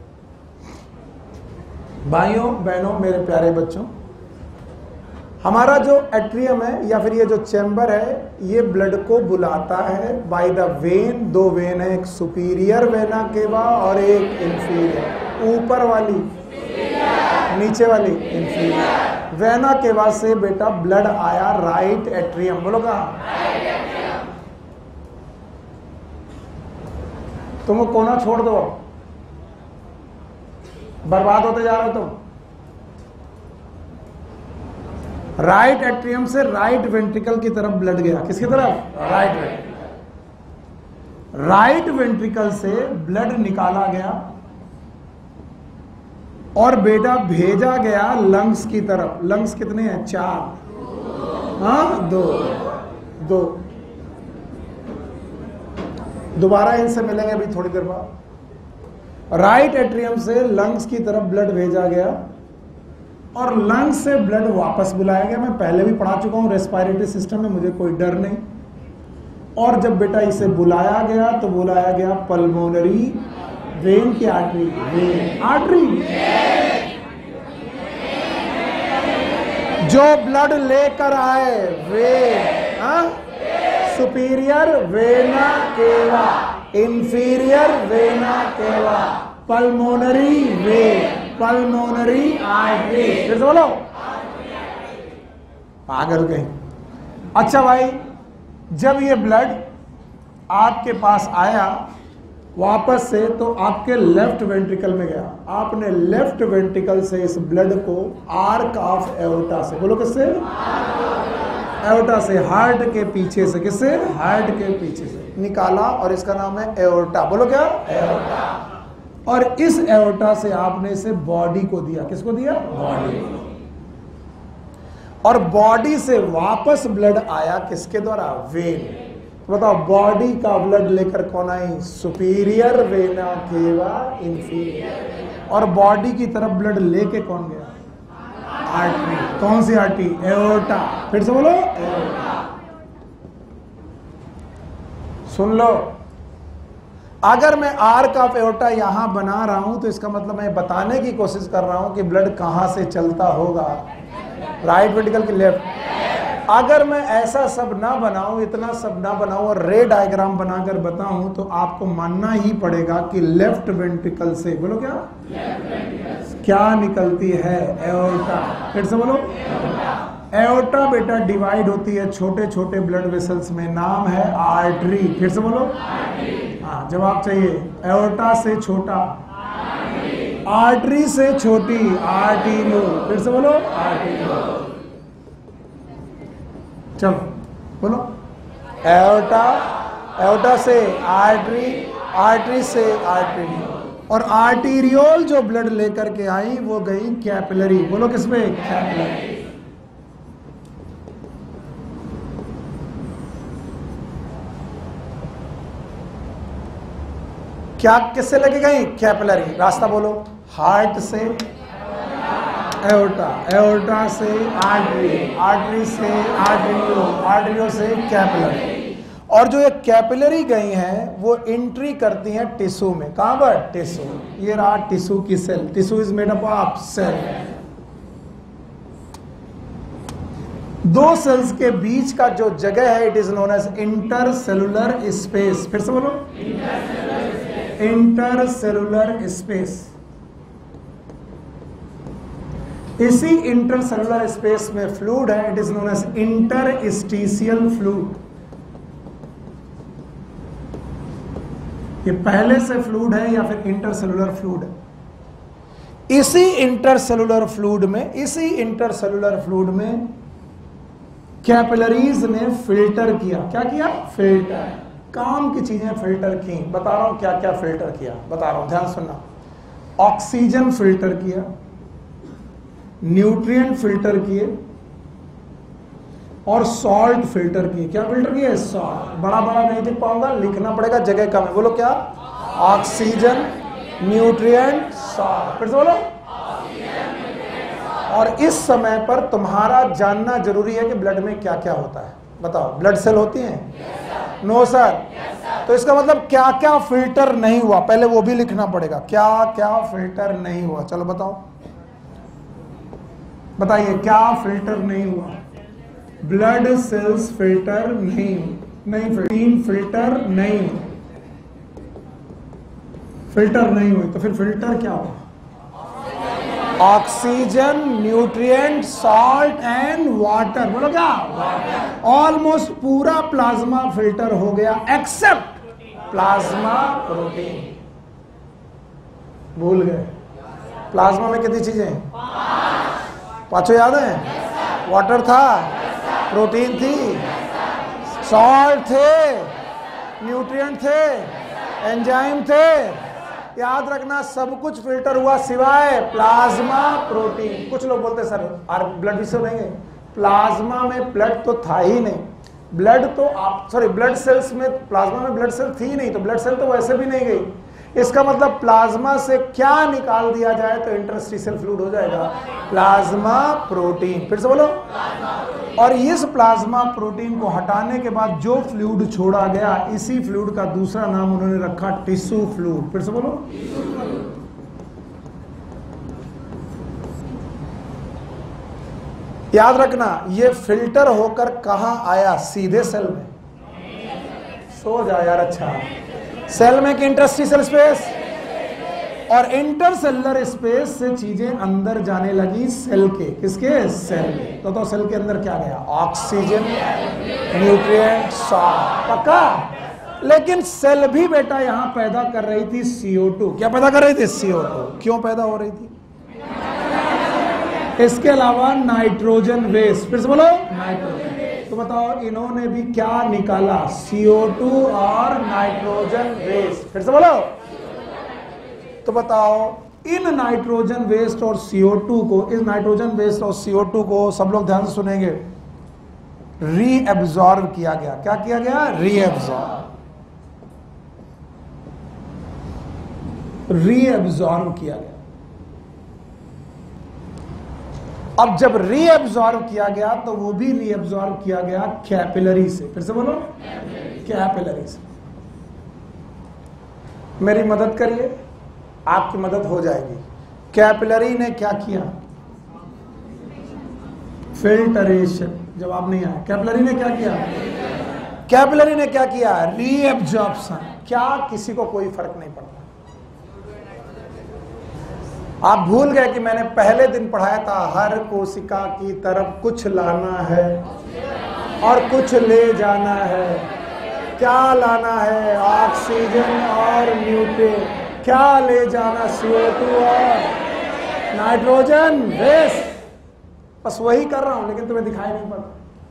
भाइयों बहनों मेरे प्यारे बच्चों, हमारा जो एट्रियम है या फिर ये जो चैम्बर है, ये ब्लड को बुलाता है बाय द वेन। दो वेन है, एक सुपीरियर वेना केवा और एक इंफीरियर। ऊपर वाली, नीचे वाली इंफीरियर। वेना केवा से बेटा ब्लड आया राइट एट्रियम। बोलो कहाँ? तुम कोना छोड़ दो, बर्बाद होते जा रहे हो तुम। राइट एट्रियम से राइट वेंट्रिकल की तरफ ब्लड गया। किसकी तरफ? Right ventricle. राइट वेंट्रिकल से ब्लड निकाला गया और बेटा भेजा गया लंग्स की तरफ। लंग्स कितने हैं? 4। हाँ, 2। दोबारा इनसे मिलेंगे अभी थोड़ी देर बाद। राइट एट्रियम से लंग्स की तरफ ब्लड भेजा गया और लंग्स से ब्लड वापस बुलाया गया। मैं पहले भी पढ़ा चुका हूं रेस्पिरेटरी सिस्टम में, मुझे कोई डर नहीं। और जब बेटा इसे बुलाया गया तो बुलाया गया पल्मोनरी वेन की आर्टरी। वेन आर्टरी जो ब्लड लेकर आए, vein. Superior vena cava, inferior vena cava, pulmonary vein, pulmonary artery. फिर से बोलो, पागल गई। अच्छा भाई, जब ये ब्लड आपके पास आया वापस से तो आपके लेफ्ट वेंट्रिकल में गया। आपने लेफ्ट वेंट्रिकल से इस ब्लड को आर्क ऑफ एओर्टा से, बोलो किससे? एओर्टा से, हार्ट के पीछे से। किससे? हार्ट के पीछे से निकाला और इसका नाम है एओर्टा। बोलो क्या? एओर्टा। और इस एओर्टा से आपने इसे बॉडी को दिया। किसको दिया? बॉडी। और बॉडी से वापस ब्लड आया किसके द्वारा? वेन। बताओ, बॉडी का ब्लड लेकर कौन आई? Superior vena cava, inferior. और बॉडी की तरफ ब्लड लेके कौन गया? आर्टरी। कौन सी आर्टरी? एओर्टा। फिर से बोलो, एओर्टा। सुन लो, अगर मैं आर्क ऑफ एओर्टा यहां बना रहा हूं तो इसका मतलब मैं बताने की कोशिश कर रहा हूं कि ब्लड कहां से चलता होगा? राइट वेंट्रिकल की लेफ्ट। अगर मैं ऐसा सब ना बनाऊं, इतना सब ना बनाऊं और रे डायग्राम बनाकर बताऊं तो आपको मानना ही पड़ेगा कि लेफ्ट वेंट्रिकल से, बोलो क्या? क्या निकलती है? एओर्टा। फिर से बोलो, एओर्टा बेटा डिवाइड होती है छोटे छोटे ब्लड वेसल्स में, नाम है आर्टरी। फिर से बोलो, हाँ जवाब चाहिए। एओर्टा से छोटा, आर्टरी से छोटी, आर्टीरियोल। फिर से बोलो, आर्टीरियोल। चलो बोलो, एओर्टा, एओर्टा से आर्टरी, आर्टरी से आर्टीरियोल। और आर्टीरियोल जो ब्लड लेकर के आई वो गई कैपिलरी। बोलो किसमें? कैपिलरी। क्या किससे लगी गई? कैपिलरी। रास्ता बोलो, हार्ट से एओर्टा, एओर्टा से आर्टरी, आर्टरी से आर्टरियो, आर्टरियो से कैपिलरी। और जो ये कैपिलरी गई हैं वो एंट्री करती हैं टिश्यू में। कहां पर? टिश्यू। ये रहा टिश्यू की cell. Tissue is made up of cell. दो सेल्स के बीच का जो जगह है it is known as intercellular space. फिर से बोलो, इंटरसेलुलर स्पेस। इसी इंटरसेलुलर स्पेस में फ्लूइड है, it is known as interstitial fluid. ये पहले से फ्लूइड है या फिर इंटरसेलुलर फ्लूइड है। इसी इंटरसेलुलर फ्लूइड में कैपिलरीज ने फिल्टर किया। क्या किया? फिल्टर। काम की चीजें फिल्टर की। बता रहा हूं क्या क्या फिल्टर किया, बता रहा हूं, ध्यान सुनना। ऑक्सीजन फिल्टर किया, न्यूट्रिएंट फिल्टर किए और सॉल्ट फिल्टर किए। क्या फिल्टर किए? सॉल्ट। बड़ा बड़ा नहीं लिख पाऊंगा, लिखना पड़ेगा, जगह कम है। बोलो क्या? Oxygen, nutrient, salt. फिर से बोलो। और इस समय पर तुम्हारा जानना जरूरी है कि ब्लड में क्या क्या होता है। बताओ, ब्लड सेल होती हैं? No sir. तो इसका मतलब क्या क्या फिल्टर नहीं हुआ, पहले वो भी लिखना पड़ेगा। क्या क्या फिल्टर नहीं हुआ? चलो बताओ, बताइए क्या फिल्टर नहीं हुआ? ब्लड सेल्स फिल्टर नहीं, प्रोटीन फिल्टर नहीं, फिल्टर नहीं हुई। तो फिर फिल्टर क्या हुआ? Oxygen, nutrient, salt and water. बोलो क्या? ऑलमोस्ट पूरा प्लाज्मा फिल्टर हो गया एक्सेप्ट प्लाज्मा प्रोटीन। भूल गए? प्लाज्मा में कितनी चीजें? पांचों याद है? वाटर था, प्रोटीन थी, सॉल्ट थे, न्यूट्रिएंट थे, एंजाइम थे। याद रखना, सब कुछ फिल्टर हुआ सिवाय प्लाज्मा प्रोटीन। कुछ लोग बोलते सर ब्लड विषय नहीं है। प्लाज्मा में ब्लड तो था ही नहीं। ब्लड तो ब्लड सेल्स में, प्लाज्मा में ब्लड सेल थी नहीं, तो ब्लड सेल तो वैसे भी नहीं गई। इसका मतलब प्लाज्मा से क्या निकाल दिया जाए तो इंटरस्टिशियल फ्लूइड हो जाएगा? Plasma protein. फिर से बोलो। और इस प्लाज्मा प्रोटीन को हटाने के बाद जो फ्लूइड छोड़ा गया, इसी फ्लूइड का दूसरा नाम उन्होंने रखा टिश्यू फ्लूइड। फिर से बोलो। याद रखना, ये फिल्टर होकर कहां आया? सीधे सेल में। सो जा यार। अच्छा, सेल में कि इंटरस्टिशियल स्पेस? और इंटरसेलुलर स्पेस से चीजें अंदर जाने लगी सेल के। किसके? सेल के। तो सेल के अंदर क्या गया? Oxygen, nutrient, salt. पक्का? लेकिन सेल भी बेटा यहां पैदा कर रही थी CO2। क्या पैदा कर रही थी? CO2। क्यों पैदा हो रही थी? इसके अलावा नाइट्रोजन वेस्ट। फिर से बोलो। नाइट्रोजन। तो बताओ, इन्होंने भी क्या निकाला? CO2 और नाइट्रोजन वेस्ट। फिर से बोलो। तो बताओ, इन नाइट्रोजन वेस्ट और CO2 को, इस नाइट्रोजन वेस्ट और CO2 को सब लोग ध्यान से सुनेंगे, रीएब्सॉर्ब किया गया। क्या किया गया? रीएब्सॉर्ब किया गया। अब जब रीएब्सॉर्ब किया गया तो वो भी रीएब्सॉर्ब किया गया कैपिलरी से। फिर से बोलो। कैपिलरी से। मेरी मदद करिए, आपकी मदद हो जाएगी। कैपिलरी ने क्या किया? फिल्टरेशन। जवाब नहीं आया। कैपिलरी ने क्या किया? कैपिलरी ने क्या किया? रीएब्सॉर्प्शन। क्या किसी को कोई फर्क नहीं पड़ता? आप भूल गए कि मैंने पहले दिन पढ़ाया था, हर कोशिका की तरफ कुछ लाना है और कुछ ले जाना है। क्या लाना है? ऑक्सीजन और न्यूट्रिएंट। क्या ले जाना? CO2 और नाइट्रोजन वेस्ट। बस वही कर रहा हूं, लेकिन तुम्हें दिखाई नहीं पड़ता।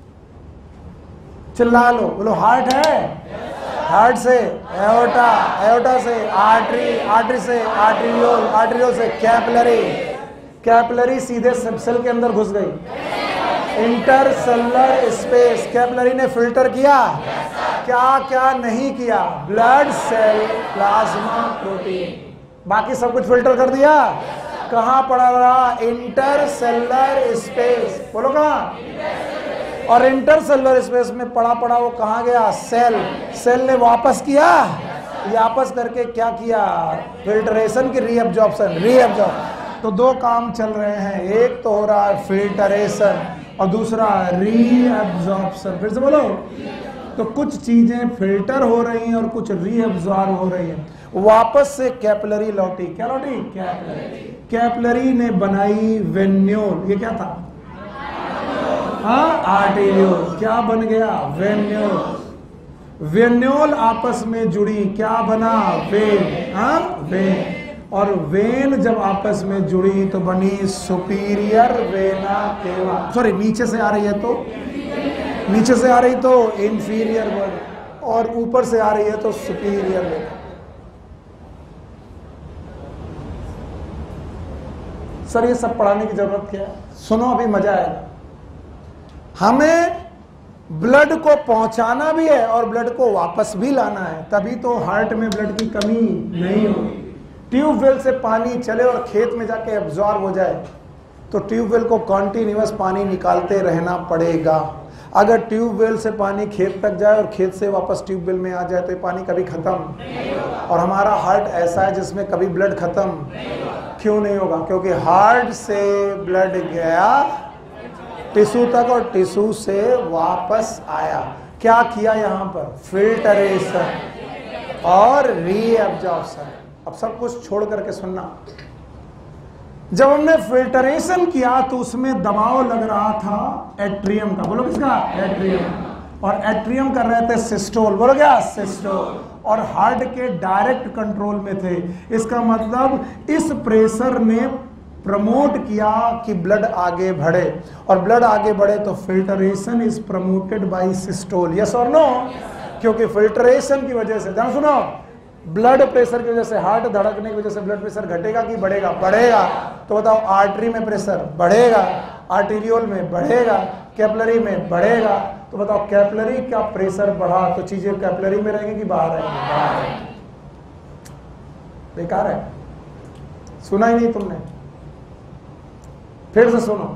चिल्ला लो, बोलो हार्ट है, हार्ट से एओर्टा, एओर्टा से आर्टरी, आर्टरी से आर्टरियोल, आर्टरियोल से कैपिलरी, कैपिलरी सीधे सेल के अंदर घुस गई। Intercellular space. कैपिलरी ने फिल्टर किया। क्या क्या नहीं किया? ब्लड सेल, प्लाज्मा प्रोटीन, बाकी सब कुछ फिल्टर कर दिया। कहां पड़ा रहा? Intercellular space. बोलो कहां? और इंटरसेलुलर स्पेस में पड़ा पड़ा वो कहां गया? सेल। सेल ने वापस किया, वापस करके क्या किया? फिल्टरेशन की रीअब्जॉर्प्शन। रीअब्जॉर्प्शन। तो दो काम चल रहे हैं, एक तो हो रहा है फिल्टरेशन और दूसरा रीअब्जॉर्प्शन। फिर से बोलो। तो कुछ चीजें फिल्टर हो रही हैं और कुछ रीअब्जॉर्ब हो रही हैं। वापस से कैपिलरी लौटी। क्या लौटी? कैपिलरी। कैपिलरी ने बनाई वेन्यूल। ये क्या था? आर्टेरियोल। क्या बन गया? वेन्यूल। वेन्यूल आपस में जुड़ी, क्या बना? वेन। वेन। और वेन जब आपस में जुड़ी तो बनी सुपीरियर वेना केवा। सॉरी, नीचे से आ रही है तो, नीचे से आ रही तो इंफीरियर वेन, और ऊपर से आ रही है तो सुपीरियर वेना। सर ये सब पढ़ाने की जरूरत क्या है? सुनो अभी मजा आएगा। हमें ब्लड को पहुंचाना भी है और ब्लड को वापस भी लाना है, तभी तो हार्ट में ब्लड की कमी नहीं होगी। ट्यूबवेल से पानी चले और खेत में जाके एब्जॉर्ब हो जाए तो ट्यूबवेल को कॉन्टिन्यूअस पानी निकालते रहना पड़ेगा। अगर ट्यूबवेल से पानी खेत तक जाए और खेत से वापस ट्यूबवेल में आ जाए तो ये पानी कभी खत्म और हमारा हार्ट ऐसा है जिसमें कभी ब्लड खत्म क्यों नहीं होगा? क्योंकि हार्ट से ब्लड गया टिश्यू तक और टिश्यू से वापस आया। क्या किया यहाँ पर? फिल्टरेशन और रीएब्जॉर्प्शन। अब सब कुछ छोड़ करके सुनना। जब हमने फिल्टरेशन किया तो उसमें दबाव लग रहा था एट्रियम का, बोलो किसका? एट्रियम। और एट्रियम कर रहे थे सिस्टोल, बोलो क्या? सिस्टोल। और हार्ट के डायरेक्ट कंट्रोल में थे। इसका मतलब इस प्रेशर ने प्रमोट किया कि ब्लड आगे बढ़े, और ब्लड आगे बढ़े तो filtration is promoted by systole. Yes और नो? क्योंकि फिल्टरेशन की वजह से, ध्यान सुनो, ब्लड प्रेशर की वजह से, हार्ट धड़कने की वजह से ब्लड प्रेशर घटेगा कि बढ़ेगा? बढ़ेगा। तो बताओ, आर्टरी में प्रेशर बढ़ेगा, आर्टीरियोल में बढ़ेगा, कैपिलरी में बढ़ेगा। तो बताओ, कैपिलरी का प्रेशर बढ़ा तो चीजें कैपिलरी में रहेंगी कि बाहर रहेंगी? बाहर। बेकार है, सुना ही नहीं तुमने? फिर से सुनो।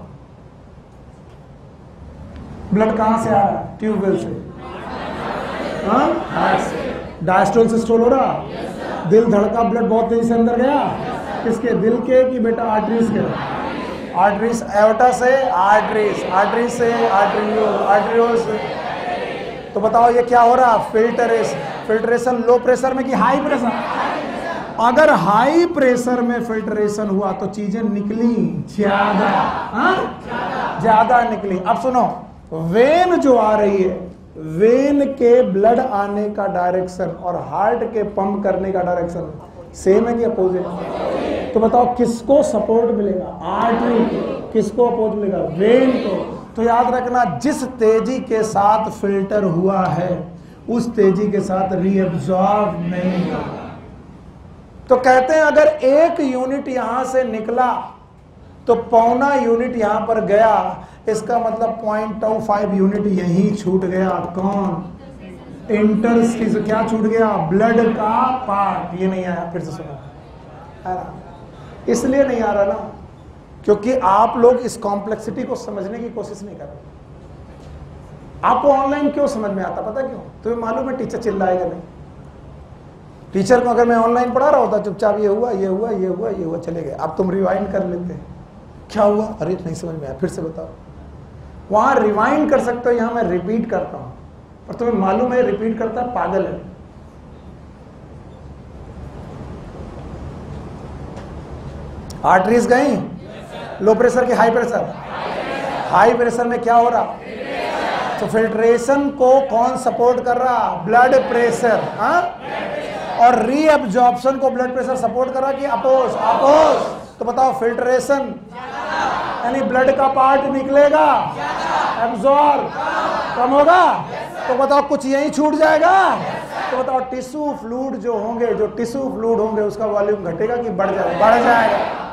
ब्लड कहां से आ रहा है? ट्यूबवेल से। हार्ट से। डायस्टोल सिस्टोल हो रहा? दिल धड़का, ब्लड बहुत तेजी से अंदर गया। किसके? दिल के कि बेटा आर्टरीज के? आर्टरीज। एओर्टा से आर्टरीज, आर्टरीज से आर्टरियोल, आर्टरियोल से। तो बताओ ये क्या हो रहा? फिल्टरेशन। फिल्टरेशन लो प्रेशर में कि हाई प्रेशर? अगर हाई प्रेशर में फिल्टरेशन हुआ तो चीजें निकली ज्यादा, ज्यादा निकली। अब सुनो, वेन जो आ रही है, वेन के ब्लड आने का डायरेक्शन और हार्ट के पंप करने का डायरेक्शन सेम है कि अपोजिट? तो बताओ किसको सपोर्ट मिलेगा? आर्टरी को। किसको अपोज मिलेगा? वेन को। तो याद रखना, जिस तेजी के साथ फिल्टर हुआ है उस तेजी के साथ रीअब्सॉर्ब नहीं होगा। तो कहते हैं अगर 1 यूनिट यहां से निकला तो 1.25 यूनिट यहां पर गया, इसका मतलब 0.25 यूनिट यहीं छूट गया। कौन? इंटरस्टिशियल। क्या छूट गया? ब्लड का पार्ट। ये नहीं आया? फिर से सुनो, इसलिए नहीं आ रहा ना क्योंकि आप लोग इस कॉम्प्लेक्सिटी को समझने की कोशिश नहीं कर रहे। आपको ऑनलाइन क्यों समझ में आता? पता क्यों? तुम्हें मालूम है टीचर चिल्लाएगा नहीं। टीचर को अगर मैं ऑनलाइन पढ़ा रहा होता, चुपचाप ये हुआ, ये हुआ, ये हुआ, ये हुआ, चले गए। अब तुम रिवाइंड कर लेते हैं, क्या हुआ? अरे नहीं समझ में आया, फिर से बताओ। वहां रिवाइंड कर सकते हो, यहां मैं रिपीट करता हूं और तुम्हें मालूम है रिपीट करता पागल है। आर्टरीज गई लो प्रेशर के हाई प्रेशर? हाई प्रेशर में क्या हो रहा? तो फिल्ट्रेशन को कौन सपोर्ट कर रहा? Blood pressure. और रीअब्जॉर्प्शन को ब्लड प्रेशर सपोर्ट कर रहा कि अपोज? अपोज। तो बताओ, फिल्ट्रेशन यानी ब्लड का पार्ट निकलेगा, एब्जॉर्ब कम होगा। तो बताओ कुछ यहीं छूट जाएगा। तो बताओ टिश्यू फ्लूइड जो होंगे, जो टिश्यू फ्लूइड होंगे उसका वॉल्यूम घटेगा कि बढ़ जाएगा? बढ़ जाएगा।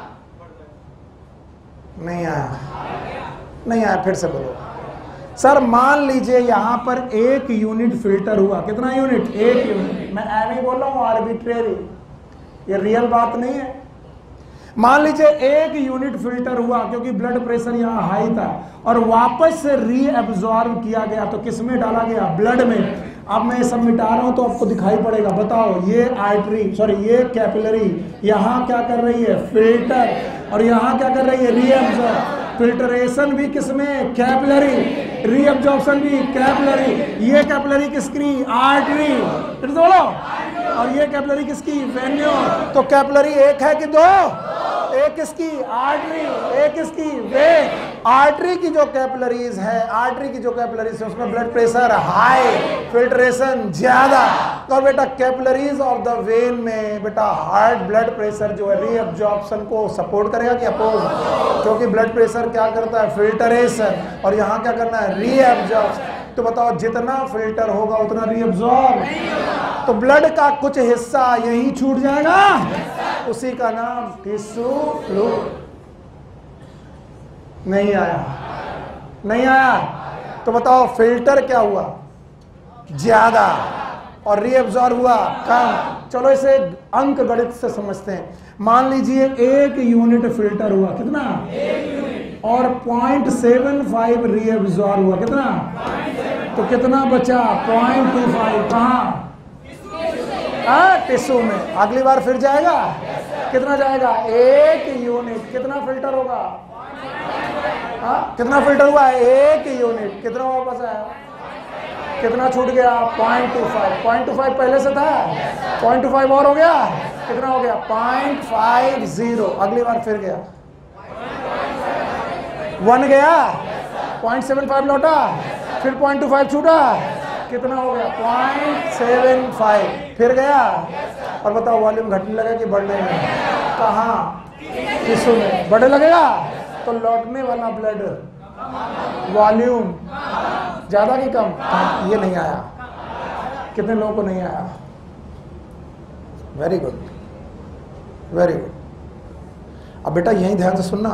नहीं आया? नहीं आया? फिर से बोलो। सर मान लीजिए यहां पर 1 यूनिट फिल्टर हुआ। कितना यूनिट? 1 यूनिट। मैं नहीं बोल रहा हूं आर्बिट्रेरी, ये रियल बात नहीं है। मान लीजिए 1 यूनिट फिल्टर हुआ क्योंकि ब्लड प्रेशर यहां हाई था और वापस से रीअब्सॉर्ब किया गया। तो किस में डाला गया? ब्लड में। अब मैं ये सब मिटा रहा हूं तो आपको दिखाई पड़ेगा। बताओ, ये आर्टरी, सॉरी ये कैपिलरी यहां क्या कर रही है? फिल्टर। और यहां क्या कर रही है? रीअब्सॉर्ब। फिल्टरेशन भी किसमें? कैपिलरी। रीअब्जॉर्प्शन भी कैपिलरी। ये कैपिलरी किसकी? आर्टरी। फिर से बोलो। और ये कैपिलरी किसकी? वेन्यूल। तो कैपिलरी एक है कि 2? एक किसकी? आर्टरी। एक किसकी? वेन। आर्टरी की जो कैपिलरीज है, आर्टरी की जो कैपिलरीज है उसमें ब्लड प्रेशर हाई, फिल्ट्रेशन ज्यादा। तो बेटा कैपिलरीज ऑफ द वेन में बेटा हार्ट ब्लड प्रेशर जो है रीअब्जॉर्प्शन को सपोर्ट करेगा कि अपोज? क्योंकि ब्लड प्रेशर क्या करता है? फिल्टरेशन। और यहाँ क्या करना है? रीअब्जॉर्प्शन। तो बताओ जितना फिल्टर होगा उतना रीअब्सॉर्ब। तो ब्लड का कुछ हिस्सा यहीं छूट जाएगा, उसी का नाम टिश्यू फ्लूइड। नहीं आया, नहीं आया। तो बताओ फिल्टर क्या हुआ? ज्यादा, और रीअब्जॉर्ब हुआ कम। चलो इसे अंक गणित से समझते हैं। मान लीजिए 1 यूनिट फिल्टर हुआ, कितना? 1 यूनिट, और 0.75 रीअब्जॉर्ब हुआ, कितना? तो कितना बचा? 0.25। कहाँ? टिश्यू में। अगली बार फिर जाएगा, कितना जाएगा? 1 यूनिट। कितना फिल्टर होगा? कितना फिल्टर हुआ? 1 यूनिट। कितना वापस आया? कितना छूट गया? 0.25। 0.25 पहले से था, 0.25 और हो गया, कितना हो गया? 0.50। अगली बार फिर गया, 1 गया, 0.75 लौटा, फिर 0.25 छूटा, कितना हो गया? 0.75। फिर गया, और बताओ वॉल्यूम घटने लगा कि बढ़ने लगा? कहाँ? टिश्यू में। बढ़ने लगेगा तो लौटने वाला ब्लड वॉल्यूम ज्यादा कि कम? ये नहीं आया। कितने लोगों को नहीं आया? Very good, very good. अब बेटा यही ध्यान से सुनना।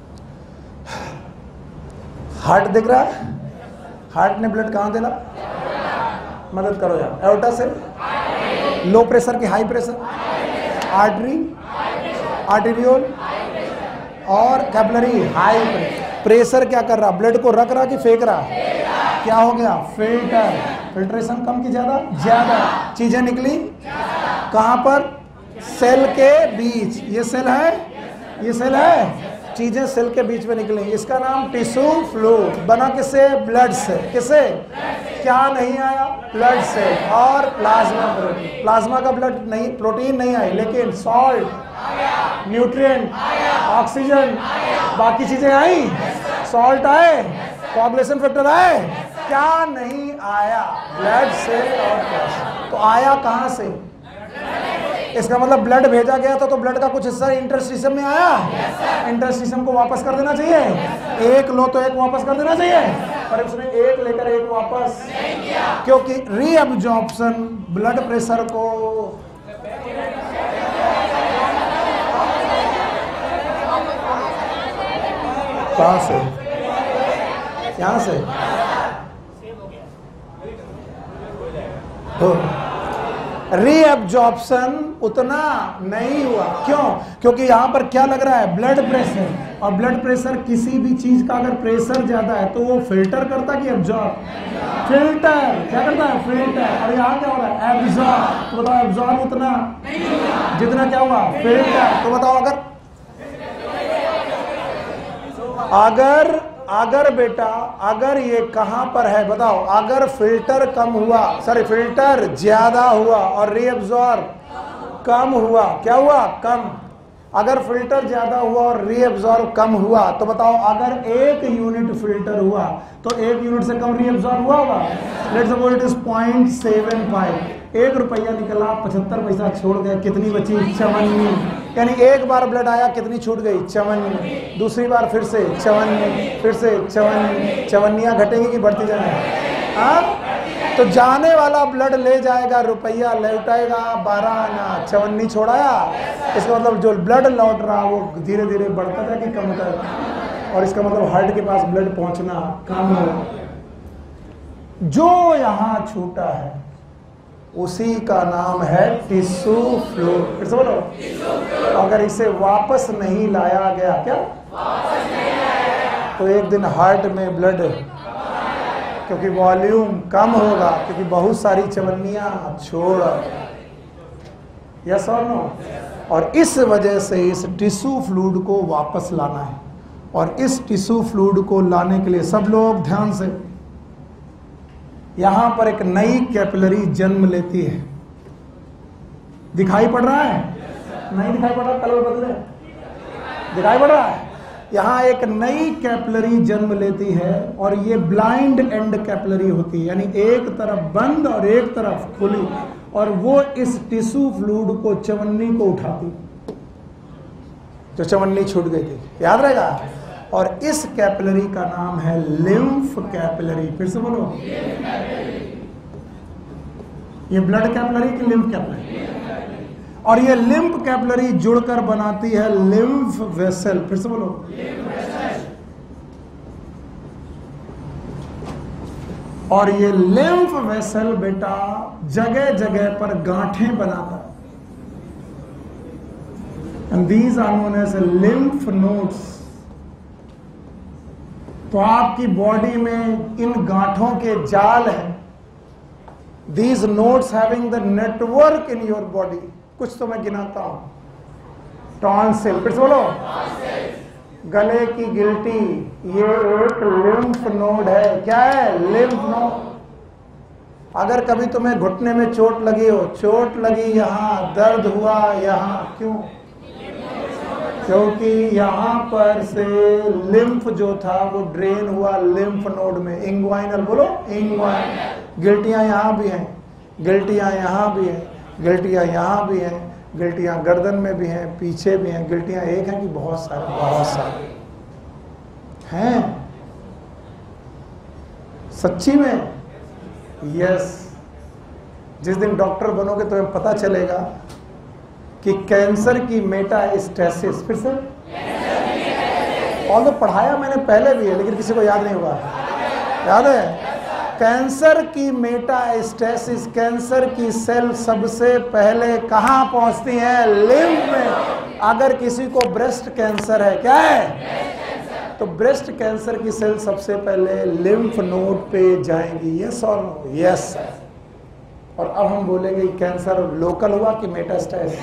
हार्ट दिख रहा है? हार्ट ने ब्लड कहां देना? मदद करो यार। एओर्टा से लो प्रेशर की हाई प्रेशर, आर्टरी, आर्टेरियोल और कैपिलरी हाई प्रेशर क्या कर रहा? ब्लड को रख रहा कि फेंक रहा? क्या हो गया? फिल्टर। फिल्ट्रेशन कम की ज्यादा? ज्यादा। चीजें निकली कहां पर? सेल के बीच। ये सेल है, ये सेल है, चीजें सेल के बीच में निकली। इसका नाम टिश्यू फ्लूइड। बना किससे? ब्लड से। किससे? क्या नहीं आया? ब्लड से। और प्लाज्मा प्रोटीन। प्लाज्मा का ब्लड नहीं, प्रोटीन नहीं आई, लेकिन सॉल्ट, न्यूट्रिएंट, ऑक्सीजन, बाकी चीजें आई। सॉल्ट आए, कोआगुलेशन फैक्टर आए, क्या नहीं आया? ब्लड से और प्लाज्मा। तो आया कहां से? इसका मतलब ब्लड भेजा गया था, तो ब्लड का कुछ हिस्सा इंटरस्टिशियम में आया। इंटरस्टिशियम को वापस कर देना चाहिए। एक लो तो एक वापस कर देना चाहिए, पर उसने एक लेकर एक वापस नहीं किया, क्योंकि रीअब्जॉर्प्शन ब्लड प्रेशर को कहां से? यहां से रीअब्जॉर्प्शन उतना नहीं हुआ। क्यों? क्योंकि यहां पर क्या लग रहा है? Blood pressure. और ब्लड प्रेशर, किसी भी चीज का अगर प्रेशर ज्यादा है तो वो फिल्टर करता कि एब्जॉर्ब? फिल्टर। क्या करता है? फिल्टर। और यहाँ क्या हो रहा है? एब्जॉर्ब। तो बताओ एब्जॉर्ब उतना जितना क्या हुआ? फिल्टर। तो बताओ अगर बेटा, अगर ये कहां पर है बताओ? अगर फिल्टर कम हुआ, सॉरी फिल्टर ज्यादा हुआ और रीअब्जॉर्ब कम हुआ, क्या हुआ? कम। अगर फिल्टर ज्यादा हुआ और रीअब्जॉर्ब कम हुआ, तो बताओ अगर 1 यूनिट फिल्टर हुआ तो 1 यूनिट से कम रीअब्जॉर्ब हुआ होगा। Let's suppose it is 0.75। 1 रुपया निकला, 75 पैसा छोड़ गए, कितनी बची? 54। यानी एक बार ब्लड आया, कितनी छूट गई? 54। दूसरी बार फिर से 54, फिर से 54। 54 घटेंगी कि बढ़ती जाएंगी? हाँ, तो जाने वाला ब्लड ले जाएगा रुपया, लौटाएगा 12 आना। 54 छोड़ाया, इसका मतलब जो ब्लड लौट रहा वो धीरे धीरे बढ़ता था कि कम होता है? और इसका मतलब हार्ट के पास ब्लड पहुंचना कम हो। जो यहां छूटा है उसी का नाम है टिश्यू फ्लूइड। फिर से बोलो, अगर इसे वापस नहीं लाया गया, क्या वापस नहीं लाया गया, तो एक दिन हार्ट में ब्लड, क्योंकि वॉल्यूम कम होगा, क्योंकि बहुत सारी चवन्नियां छोड़। यस और नो? और इस वजह से इस टिश्यू फ्लूइड को वापस लाना है। और इस टिश्यू फ्लूइड को लाने के लिए सब लोग ध्यान से, यहां पर एक नई कैपिलरी जन्म लेती है। दिखाई पड़ रहा है? नहीं दिखाई पड़ रहा? कलर बदले, दिखाई पड़ रहा है? यहां एक नई कैपिलरी जन्म लेती है, और ये ब्लाइंड एंड कैपिलरी होती है, यानी एक तरफ बंद और एक तरफ खुली, और वो इस टिश्यू फ्लूइड को, चवन्नी को उठाती, जो चवन्नी छूट गई थी, याद रहेगा। और इस कैपिलरी का नाम है लिम्फ कैपिलरी। फिर से बोलो, ये ब्लड कैपिलरी की लिम्फ कैपिलरी, और ये लिम्फ कैपिलरी जुड़कर बनाती है लिम्फ वेसल। फिर से बोलो, और ये लिम्फ वेसल बेटा जगह जगह पर गांठें बनाता है। And these are known as lymph nodes। तो आपकी बॉडी में इन गांठों के जाल हैं। These nodes having the network in your body। कुछ तो मैं गिनाता हूं। टॉन्सिल, फिर से बोलो। गले की गिल्टी, ये एक लिम्फ नोड है। क्या है? Lymph node. अगर कभी तुम्हें घुटने में चोट लगी हो, चोट लगी यहां, दर्द हुआ यहां, क्यों? क्योंकि यहां पर से लिम्फ जो था वो ड्रेन हुआ लिम्फ नोड में। इंग्वाइनल, बोलो इंग्वाइनल। गिल्टियां यहां भी हैं, गिल्टियां यहां भी हैं, गिल्टियां यहां भी हैं, गिल्टियां गर्दन में भी हैं, पीछे भी हैं। गिल्टियां एक हैं कि बहुत सारे? बहुत सारे हैं। सच्ची में? यस। जिस दिन डॉक्टर बनोगे तो तुम्हें पता चलेगा कि कैंसर की मेटास्टेसिस, फिर से और तो पढ़ाया मैंने पहले भी है लेकिन किसी को याद नहीं हुआ। याद है? कैंसर की मेटास्टेसिस, कैंसर की सेल सबसे पहले कहां पहुंचती है? लिम्फ में। अगर किसी को ब्रेस्ट कैंसर है, क्या है? तो ब्रेस्ट कैंसर की सेल सबसे पहले लिम्फ नोड पे जाएंगी। यस और नो? यस। और अब हम बोलेंगे कैंसर लोकल हुआ कि मेटास्टेसिस?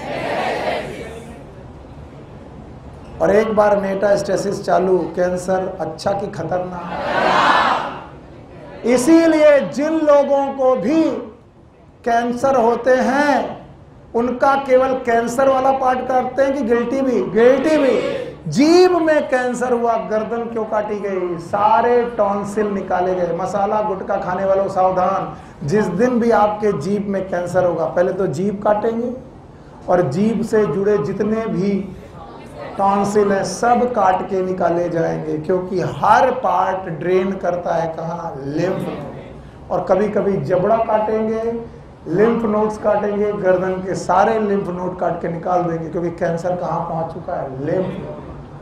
और एक बार मेटास्टेसिस चालू, कैंसर अच्छा कि खतरनाक? इसीलिए जिन लोगों को भी कैंसर होते हैं उनका केवल कैंसर वाला पार्ट काटते हैं कि गिल्टी भी? गिल्टी भी। जीभ में कैंसर हुआ, गर्दन क्यों काटी गई? सारे टॉन्सिल निकाले गए। मसाला गुटखा खाने वालों सावधान, जिस दिन भी आपके जीभ में कैंसर होगा पहले तो जीभ काटेंगे और जीभ से जुड़े जितने भी टॉन्सिल है सब काट के निकाले जाएंगे, क्योंकि हर पार्ट ड्रेन करता है कहाँ? Lymph node. और कभी कभी जबड़ा काटेंगे, लिम्फ नोड्स काटेंगे, गर्दन के सारे लिम्फ नोड काट के निकाल देंगे, क्योंकि कैंसर कहाँ पहुंच चुका है? Lymph node.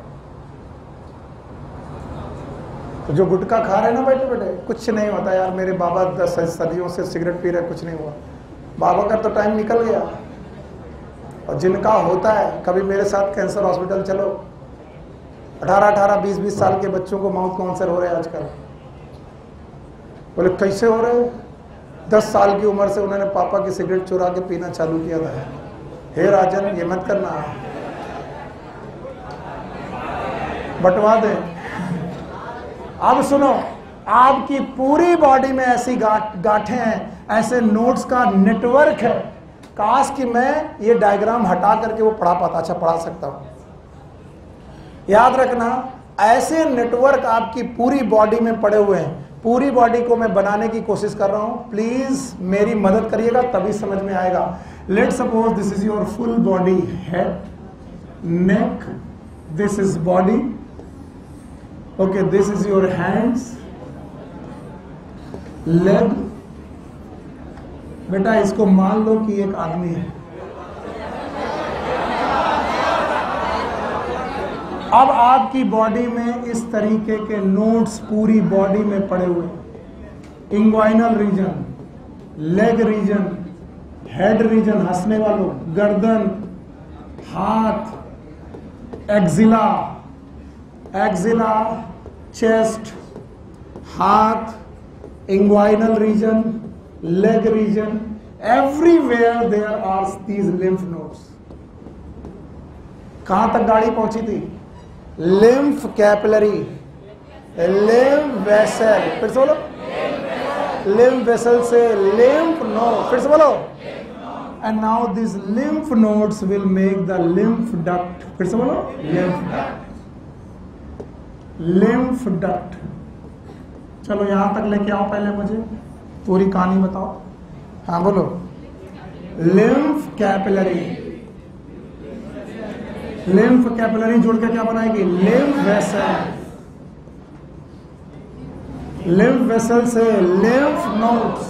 तो जो गुटखा खा रहे हैं ना बैठे बैठे, कुछ नहीं होता यार, मेरे बाबा 10 सदियों से सिगरेट पी रहे, कुछ नहीं हुआ। बाबा का तो टाइम निकल गया। और जिनका होता है, कभी मेरे साथ कैंसर हॉस्पिटल चलो, 18-18, 20-20 साल के बच्चों को माउथ कैंसर हो रहे हैं आजकल। बोले कैसे हो रहे? 10 साल की उम्र से उन्होंने पापा की सिगरेट चुरा के पीना चालू किया था। हे राजन, ये मत करना, बंटवा दे। अब सुनो, आपकी पूरी बॉडी में ऐसी गांठें हैं, ऐसे नोड्स का नेटवर्क है। काश कि मैं ये डायग्राम हटा करके वो पढ़ा पाता। अच्छा, पढ़ा सकता हूं। याद रखना, ऐसे नेटवर्क आपकी पूरी बॉडी में पड़े हुए हैं। पूरी बॉडी को मैं बनाने की कोशिश कर रहा हूं, प्लीज मेरी मदद करिएगा, तभी समझ में आएगा। Let suppose this is your full body, head, neck, this is body, okay, this is your hands, leg. बेटा इसको मान लो कि एक आदमी है। अब आपकी बॉडी में इस तरीके के नोड्स पूरी बॉडी में पड़े हुए हैं। Inguinal region, leg region, head region, हंसने वालों, गर्दन, हाथ, एक्जिला, एक्जिला, चेस्ट, हाथ, inguinal region, leg region, everywhere there are these lymph nodes। कहां तक गाड़ी पहुंची थी? lymph capillary, lymph vessel, फिर से बोलो, lymph vessel से lymph node, फिर से बोलो, and now these lymph nodes will make the lymph duct, फिर से बोलो, lymph duct, lymph duct। चलो यहां तक लेके आओ, पहले मुझे पूरी कहानी बताओ। हाँ बोलो। लिम्फ कैपिलरी, लिम्फ कैपिलरी जोड़ के क्या बनाएगी? लिम्फ वेसल, लिम्फ वेसल से लिम्फ नोड्स,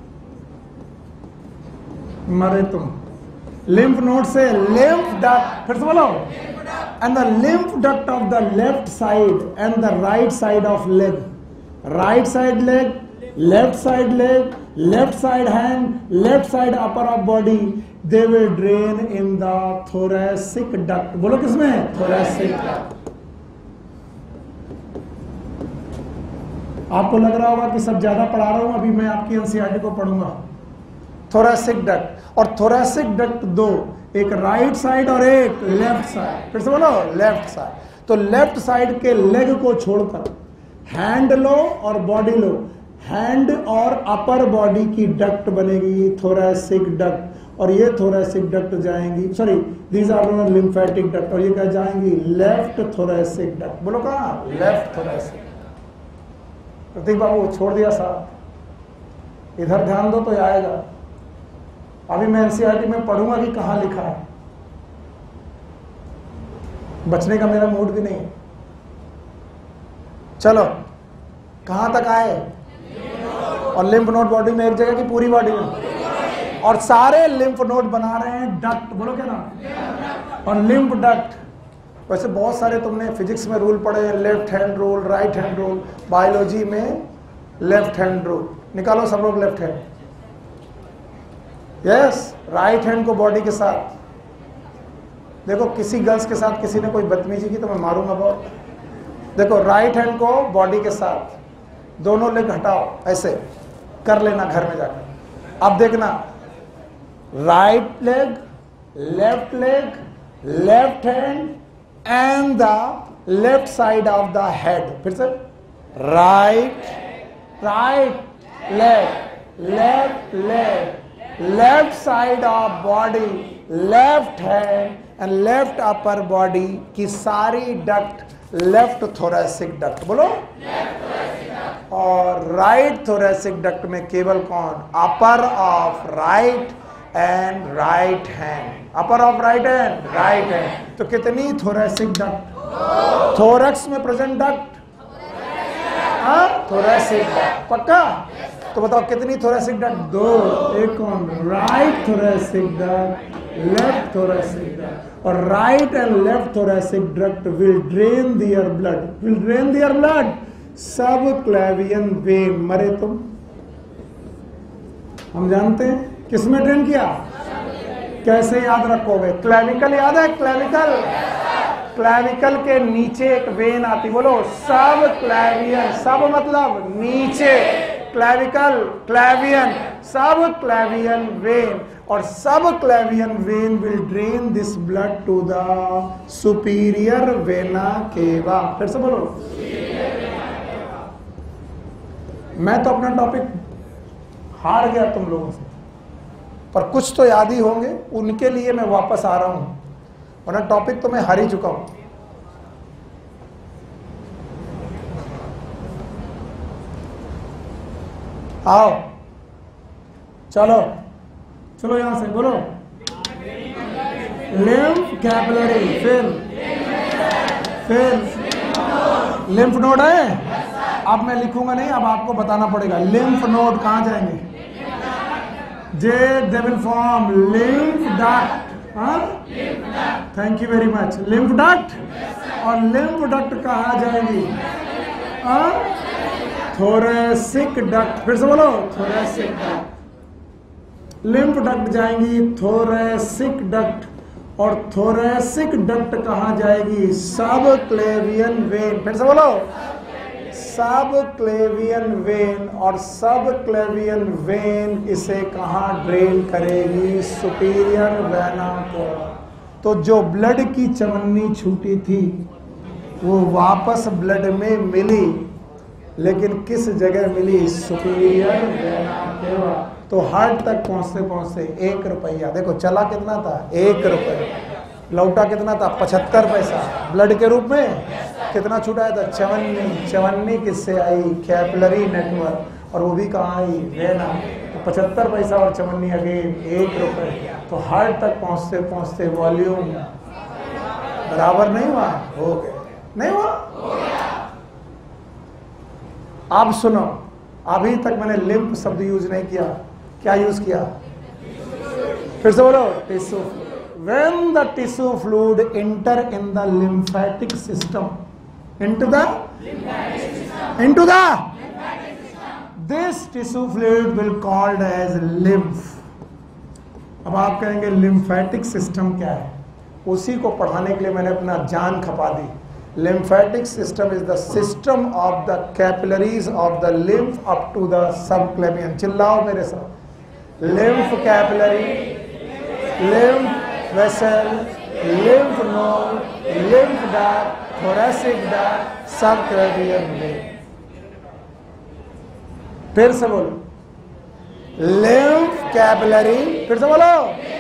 मरे तुम, लिम्फ नोड से लिम्फ डक्ट, फिर से बोलो, and the lymph duct of the left side and the right side of leg, right side leg, left side leg, left side hand, left side upper of body, they will drain in the thoracic duct. बोलो किसमें? thoracic duct. आपको लग रहा होगा कि सब ज्यादा पढ़ा रहा हूं, अभी मैं आपकी एनसीईआरटी को पढ़ूंगा. थोरैसिक डक्ट, और थोरैसिक डक्ट दो, एक राइट साइड और एक लेफ्ट साइड. फिर से बोलो, लेफ्ट साइड. तो लेफ्ट साइड के लेग को छोड़कर हैंड लो और बॉडी लो, हैंड और अपर बॉडी की डक्ट बनेगी थोरैसिक डक्ट, और ये थोरैसिक डक्ट जाएंगी, sorry these are lymphatic duct, और ये क्या जाएंगी? Left thoracic duct. बोलो कहाँ? Left thoracic. प्रतीक बाबू छोड़ दिया साहब, इधर ध्यान दो तो आएगा. अभी मैं एनसीईआरटी में पढ़ूंगा कि कहां लिखा है, बचने का मेरा मूड भी नहीं. चलो कहां तक आए? और लिम्फ नोड बॉडी में एक जगह की पूरी बॉडी में, और सारे लिम्फ नोड बना रहे हैं डक्ट. बोलो क्या नाम? और लिम्फ डक्ट. वैसे बहुत सारे तुमने फिजिक्स में रूल पढ़े हैं, left hand rule, right hand rule. Biology में लेफ्ट हैंड रूल निकालो सब लोग. Left hand, yes. Right hand को बॉडी के साथ. देखो किसी गर्ल्स के साथ किसी ने कोई बदतमीजी की तो मैं मारूंगा बहुत. देखो राइट हैंड को बॉडी के साथ, दोनों लेग हटाओ, ऐसे कर लेना घर में जाकर. अब देखना, right leg, left leg, left hand and the left side of the head. फिर से right, right leg, left leg, left side of body, left hand and left upper body की सारी डक्ट लेफ्ट थोरैसिक डक्ट. बोलो. और राइट थोरैसिक डक्ट में केवल कौन? Upper of right and right hand. Upper of right hand, right hand. तो कितनी थोरैसिक डक्ट? थोरक्स में प्रेजेंट डक्ट, थोरैसिक डक्ट. पक्का? तो बताओ कितनी थोरैसिक डक्ट? दो. एक कौन? Right thoracic duct, left thoracic duct. और right and left thoracic duct will drain their blood. Will drain their blood सब क्लेवियन वेन. मरे तुम, हम जानते हैं किसमें ड्रेन किया. कैसे याद रखोगे? क्लेविकल याद है? क्लेविकल, क्लेविकल के नीचे एक वेन आती. बोलो सब क्लेवियन. सब मतलब नीचे, क्लेविकल, क्लेवियन, सब क्लेवियन वेन. और सब क्लेवियन vein will drain this blood to the superior vena cava. फिर से बोलो. मैं तो अपना टॉपिक हार गया तुम लोगों से, पर कुछ तो याद ही होंगे, उनके लिए मैं वापस आ रहा हूं, वरना टॉपिक तो मैं हार ही चुका हूं. आओ चलो, चलो यहां से बोलो. लिम्फ कैपिलरी, फिर लिम्फ नोड है. अब मैं लिखूंगा नहीं, अब आपको बताना पड़ेगा. लिम्फ नोड कहां जाएंगे? They will form lymph duct. Thank you very much. Lymph duct. और लिम्फ डक्ट कहां जाएंगी? Thoracic duct. फिर से बोलो. Thoracic duct. लिम्फ डक्ट जाएंगी थोरैसिक डक्ट. और थोरैसिक डक्ट कहां जाएगी? सब क्लेवियन वेन. फिर से बोलो. सब क्लेवियन वेन. और सब क्लेवियन वेन इसे कहां ड्रेन करेगी? सुपीरियर वेना को. तो जो ब्लड की चमन्नी छूटी थी वो वापस ब्लड में मिली, लेकिन किस जगह मिली? सुपीरियर वेना केवा. तो हार्ट तक पहुंचते पहुंचते 1 रुपया. देखो चला कितना था? 1 रुपया. लौटा कितना था? 75 पैसा. ब्लड के रूप में कितना छूटा था? चवन्नी. चवन्नी किससे आई? Capillary network. और वो भी कहाँ आई? वेना. तो 75 पैसा और चवन्नी अगेन 1 रुपये. तो हार्ट तक पहुंचते पहुंचते वॉल्यूम बराबर नहीं हुआ? हो गया. नहीं हुआ? आप सुनो, अभी तक मैंने लिम्फ शब्द यूज नहीं किया. क्या यूज किया? फिर से बोलो. Tissue. When the tissue fluid enter in the lymphatic system, into the this tissue fluid will called as lymph. अब आप कहेंगे लिम्फेटिक सिस्टम क्या है? उसी को पढ़ाने के लिए मैंने अपना जान खपा दी। Lymphatic system is the system of the capillaries of the lymph up to the subclavian. चिल्लाओ मेरे साथ। Lymph capillary, lymph vessel, lymph node, lymph duct, thoracic duct, subclavian vein. फिर से बोलो, लिम्फ कैपिलरी, फिर से बोलो,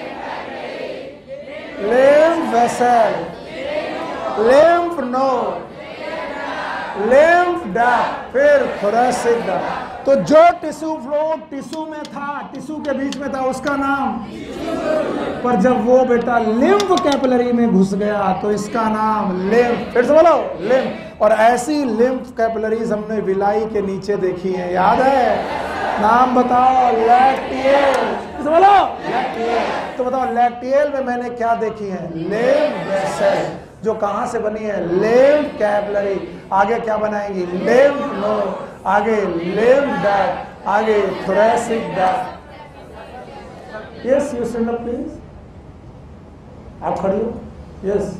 lymph vessel, lymph node, lymph duct, फिर थोरैसिक डक्ट। तो जो टिश्यू फ्लूइड टिश्यू में था, टिश्यू के बीच में था, उसका नाम, पर जब वो बेटा लिम्फ कैपिलरी में घुस गया तो इसका नाम लिम्फ। फिर से बोलो, लिम्फ। और ऐसी लिम्फ कैपिलरीज हमने विलाई के नीचे देखी हैं, याद है? नाम बताओ। लैक्टियल। तो बोलो लैक्टियल। तो बताओ लैक्टियल में मैंने क्या देखी है? लिम्फ वेसल, जो कहां से बनी है? Lymph capillary. आगे क्या बनाएंगी? लिम्फ नोड, आगे लिम्फ डक्ट, आगे thoracic duct. Yes, you stand up please. आप खड़ी हो। यस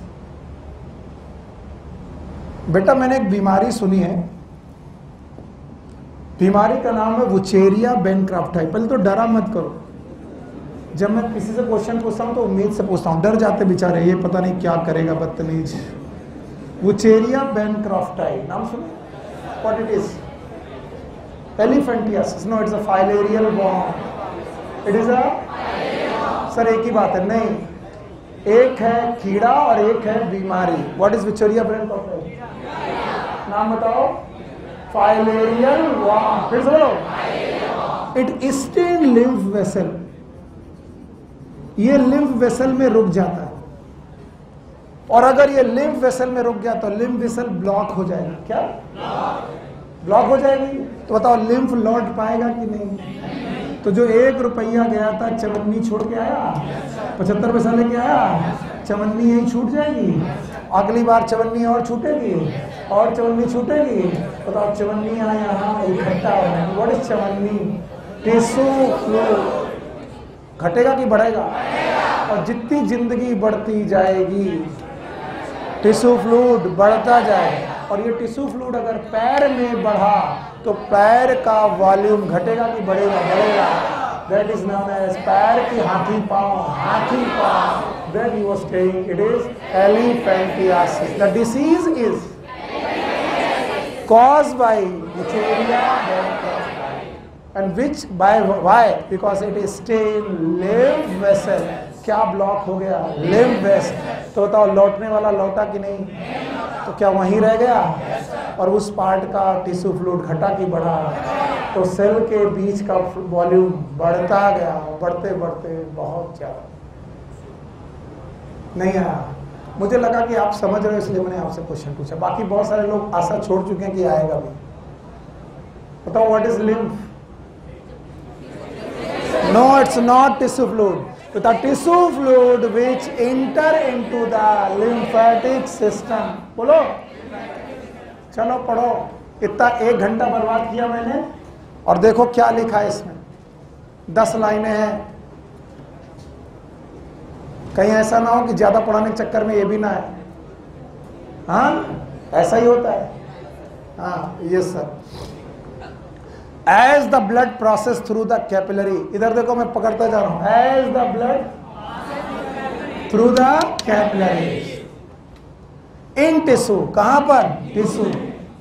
बेटा, मैंने एक बीमारी सुनी है, बीमारी का नाम है वुचेरिया बेनक्राफ्टाई। पहले तो डरा मत करो। जब मैं किसी से क्वेश्चन पूछता हूं तो उम्मीद से पूछता हूं, डर जाते बेचारे, ये पता नहीं क्या करेगा बदतमीज। वुचेरिया बेनक्राफ्टाई नाम सुनो। What it is? Elephantiasis. No, it's a filarial worm. It is a, sir एक ही बात है। नहीं, एक है कीड़ा और एक है बीमारी। What is Wuchereria bancrofti? नाम बताओ। Filarial worm. फिर से बोलो। It stain lymph vessel. ये लिम्फ वेसल में रुक जाता है, और अगर ये लिम्फ वेसल में रुक गया तो लिम्फ वेसल ब्लॉक हो जाएगी। क्या ब्लॉक हो जाएगी? तो बताओ लिम्फ लौट पाएगा कि नहीं? तो जो 1 रुपया गया था चवन्नी छोड़ के आया, 75 पैसा लेके आया, चवन्नी यही छूट जाएगी। अगली बार चवन्नी और छूटेगी, और चवन्नी छूटेगी। बताओ चवन्नी यहाँ इकट्ठा हो। व्हाट इज चवन्नी? Tissue fluid. घटेगा कि बढ़ेगा? और जितनी जिंदगी बढ़ती जाएगी टिश्यू फ्लूइड बढ़ता जाएगा। और ये टिश्यू फ्लूइड अगर पैर में बढ़ा तो पैर का वॉल्यूम घटेगा कि बढ़ेगा? बढ़ेगा। दैट इज नोन एज पैर की हाथी पांव। हाथी पांव। That he was saying, it is elephantiasis. The disease is caused by Wucheria bencraftii, and which by why? Because it is stained lymph vessel. क्या ब्लॉक हो गया? Lymph vessel. तो बताओ लौटने वाला लौटा कि नहीं? तो क्या वहीं रह गया? और उस पार्ट का टिश्यू फ्लूइड घटा कि बढ़ा? तो सेल के बीच का वॉल्यूम बढ़ता गया, बढ़ते बढ़ते बहुत ज्यादा। नहीं आया। मुझे लगा कि आप समझ रहे हो इसलिए मैंने आपसे क्वेश्चन पूछा। बाकी बहुत सारे लोग आशा छोड़ चुके हैं कि आएगा भी। बताओ what is lymph? No, it's not tissue fluid. With a tissue fluid which enter into the lymphatic system. बोलो, चलो पढ़ो। इतना 1 घंटा बर्बाद किया मैंने, और देखो क्या लिखा है इसमें। 10 लाइनें हैं। कहीं ऐसा ना हो कि ज्यादा पढ़ाने के चक्कर में ये भी ना है। हाँ, ऐसा ही होता है। हाँ, yes sir. As the blood process through the capillary, इधर देखो मैं पकड़ता जा रहा हूं। As the blood through the capillary in tissue, कहां पर? Tissue.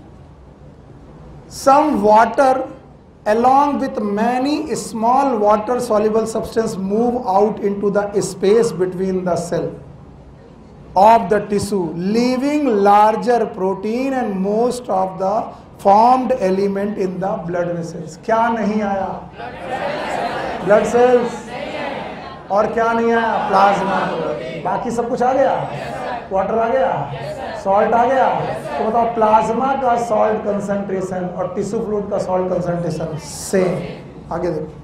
Some water along with many small water soluble substance move out into the space between the cell of the tissue, leaving larger protein and most of the formed element in the blood vessels. क्या नहीं आया? Blood cells. और क्या नहीं आया? प्लाज्मा। बाकी सब कुछ आ गया। वाटर आ गया, सॉल्ट आ गया। तो बताओ प्लाज्मा का सॉल्ट कंसंट्रेशन और टिश्यू फ्लूइड का सॉल्ट कंसंट्रेशन सेम। आगे देखो,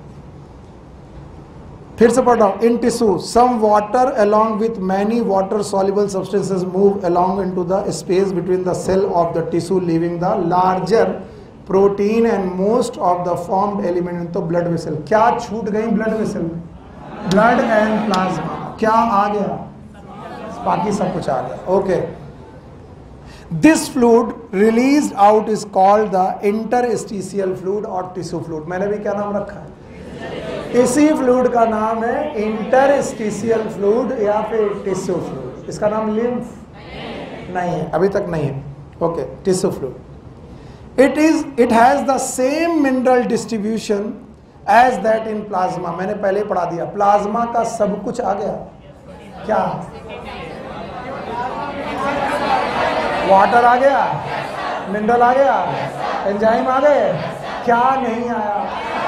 फिर से पढ़ रहा हूं। In tissue some water along with many water soluble substances move along into the space between the cell of the tissue, leaving the larger protein and most of the formed element. तो ब्लड वेसल, क्या छूट गई ब्लड वेसल में? Blood and plasma. क्या आ गया? बाकी सब कुछ आ गया। Okay, this fluid release out is called the interstitial fluid और टिश्यू फ्लूइड। मैंने भी क्या नाम रखा है? इसी फ्लूइड का नाम है इंटरस्टिशियल फ्लूइड या फिर टिश्यू फ्लूइड। इसका नाम लिम्फ नहीं है, अभी तक नहीं है। Okay, tissue fluid. It has the same mineral distribution as that in plasma. मैंने पहले पढ़ा दिया, प्लाज्मा का सब कुछ आ गया। क्या? वाटर आ गया, मिनरल आ गया, एंजाइम आ गए। क्या नहीं आया?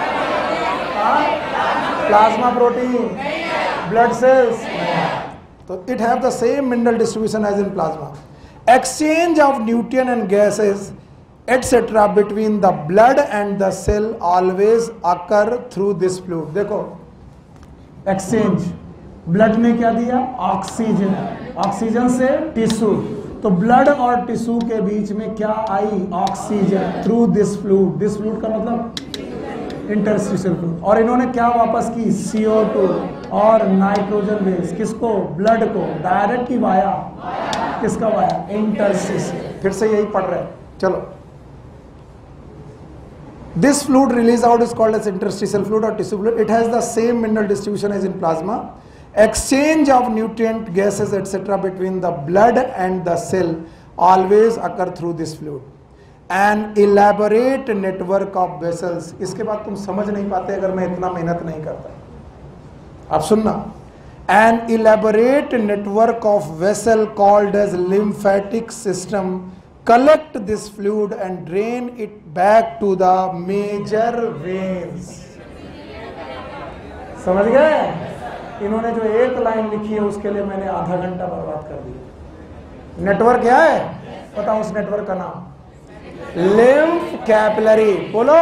Plasma protein, blood cells. तो it have the same mineral distribution as in plasma. Exchange of nutrient and gases etcetera between the blood and the cell always occur through this fluid. देखो, एक्सचेंज, ब्लड ने क्या दिया? ऑक्सीजन, ऑक्सीजन से टिश्यू, तो ब्लड और टिश्यू के बीच में क्या आई? Oxygen through this fluid. This fluid का मतलब इंटरस्टिशियल फ्लूइड। और इन्होंने क्या वापस की? CO2 और नाइट्रोजन बेस। किसको? ब्लड को। डायरेक्ट की वाया? किसका वाया? इंटरस्टिशियल। फिर से यही पढ़ रहे हैं, चलो। This fluid release out is called as interstitial fluid और tissue fluid. It has the same mineral distribution as in plasma. Exchange of nutrient gases etc. between the blood and the cell always occur through this fluid. An elaborate network of vessels. इसके बाद तुम समझ नहीं पाते अगर मैं इतना मेहनत नहीं करता। अब सुनना, an elaborate network of vessel called as lymphatic system collect this fluid and drain it back to the major veins. समझ गए? इन्होंने जो एक लाइन लिखी है उसके लिए मैंने आधा घंटा बर्बाद कर दिया। नेटवर्क क्या है? पता उस नेटवर्क का नाम? Lymph capillary. बोलो,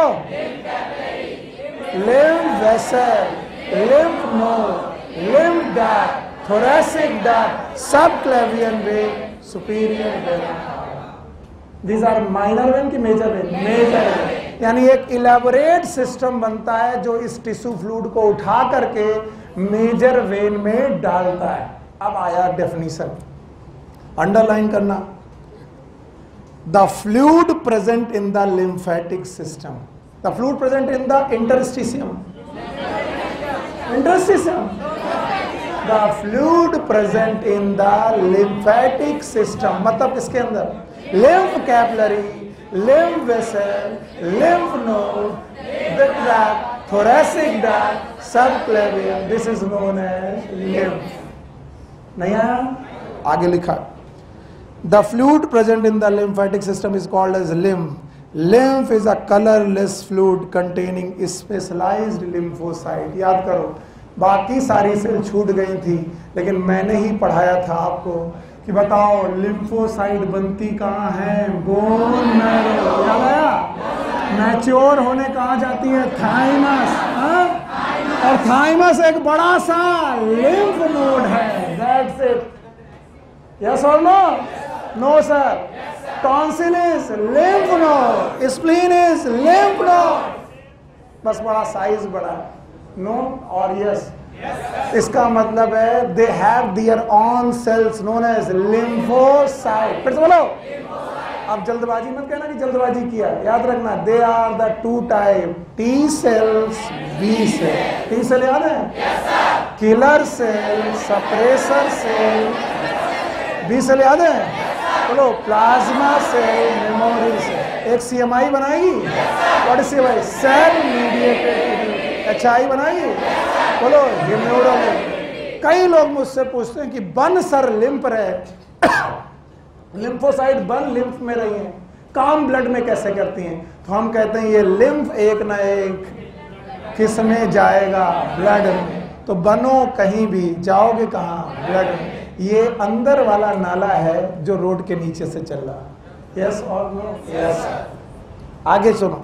lymph vessel, lymph node, lymph duct, thoracic duct, subclavian vein, superior vein. These are minor vein की मेजर वेन? Major vein. यानी एक इलेबोरेट सिस्टम बनता है जो इस टिश्यू फ्लूइड को उठा करके मेजर वेन में डालता है। अब आया डेफिनेशन, अंडरलाइन करना। The fluid present in the lymphatic system, the fluid present in the interstitium, the fluid present in the lymphatic system. मतलब किसके अंदर? Lymph capillary, lymph vessel, lymph node, the tract, thoracic duct, subclavian. This is known as lymph. नहीं आया? आगे लिखा, the fluid present in the lymphatic system is called as lymph. Lymph is a colorless fluid containing specialized lymphocyte. याद करो, बाकी सारी सेल छूट गई थी, लेकिन मैंने ही पढ़ाया था आपको कि बताओ लिम्फोसाइट बनती कहाँ है? Bone marrow. याद आया? मैच्योर होने कहाँ जाती है? थाइमस। और थाइमस एक बड़ा सा लिम्फ नोड है। That's it. यस और no? No sir. Tonsil is lymph node, spleen is lymph node, बस बड़ा साइज बड़ा है। नो और यस? इसका मतलब है they have their own cells known as lymphocyte. फिर से बोलो। अब जल्दबाजी मत कहना कि जल्दबाजी किया, याद रखना they are the two type, T cells, B cell. T cell याद है? Killer cell, suppressor cell. B cell याद है? बोलो, प्लाज्मा सेल, मेमोरी सेल। एक CMI बनाएगी, what is CMI? Cell mediated. HI बनाएगी, बोलो हीमोग्लोबिन। कई लोग मुझसे पूछते हैं कि बन सर लिम्फ रहे, लिम्फोसाइट बन लिम्फ में रही हैं, काम ब्लड में कैसे करती हैं? तो हम कहते हैं ये लिम्फ एक ना एक किस में जाएगा? ब्लड में। तो बनो कहीं भी, जाओगे कहाँ? ब्लड में। ये अंदर वाला नाला है जो रोड के नीचे से चल रहा है। यस और नो? यस। आगे सुनो,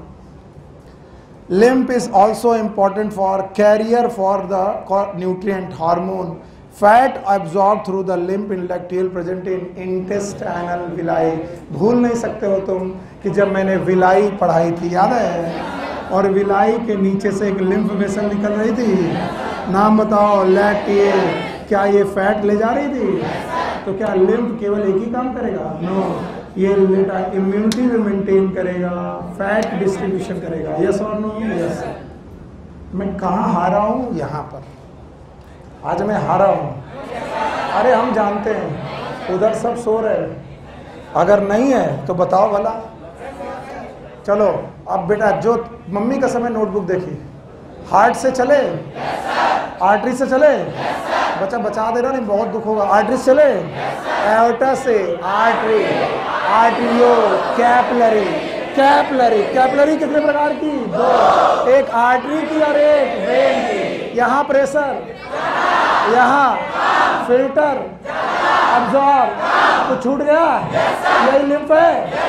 lymph is also important for carrier for the nutrient, hormone, fat absorb through the lymph in lacteal present in intestinal villi. भूल नहीं सकते हो तुम कि जब मैंने विलाई पढ़ाई थी, याद है, और विलाई के नीचे से एक लिम्फ वेसल निकल रही थी, नाम बताओ, लैक्टियल। क्या ये फैट ले जा रही थी? तो क्या लिम्फ केवल एक ही काम करेगा? नो, ये इम्यूनिटी में मेंटेन करेगा, फैट डिस्ट्रीब्यूशन करेगा। यस और नो? यस। मैं कहाँ हारा हूँ? यहाँ पर आज मैं हारा हूँ। अरे हम जानते हैं उधर सब सो रहे हैं, अगर नहीं है तो बताओ भला। चलो अब बेटा, जो मम्मी का समय नोटबुक देखिए, हार्ट से चले, आर्टरी से चले, बच्चा बचा दे रहा नहीं, बहुत दुख होगा। आर्टरी से चले, एओर्टा से artery, arteriole, capillary. Capillary, capillary कितने प्रकार की? दो, एक आर्टरी की और एक वेन की। यहाँ प्रेशर, यहाँ फिल्टर, अब्जॉर्ब, तो छूट गया। यही लिम्फ है,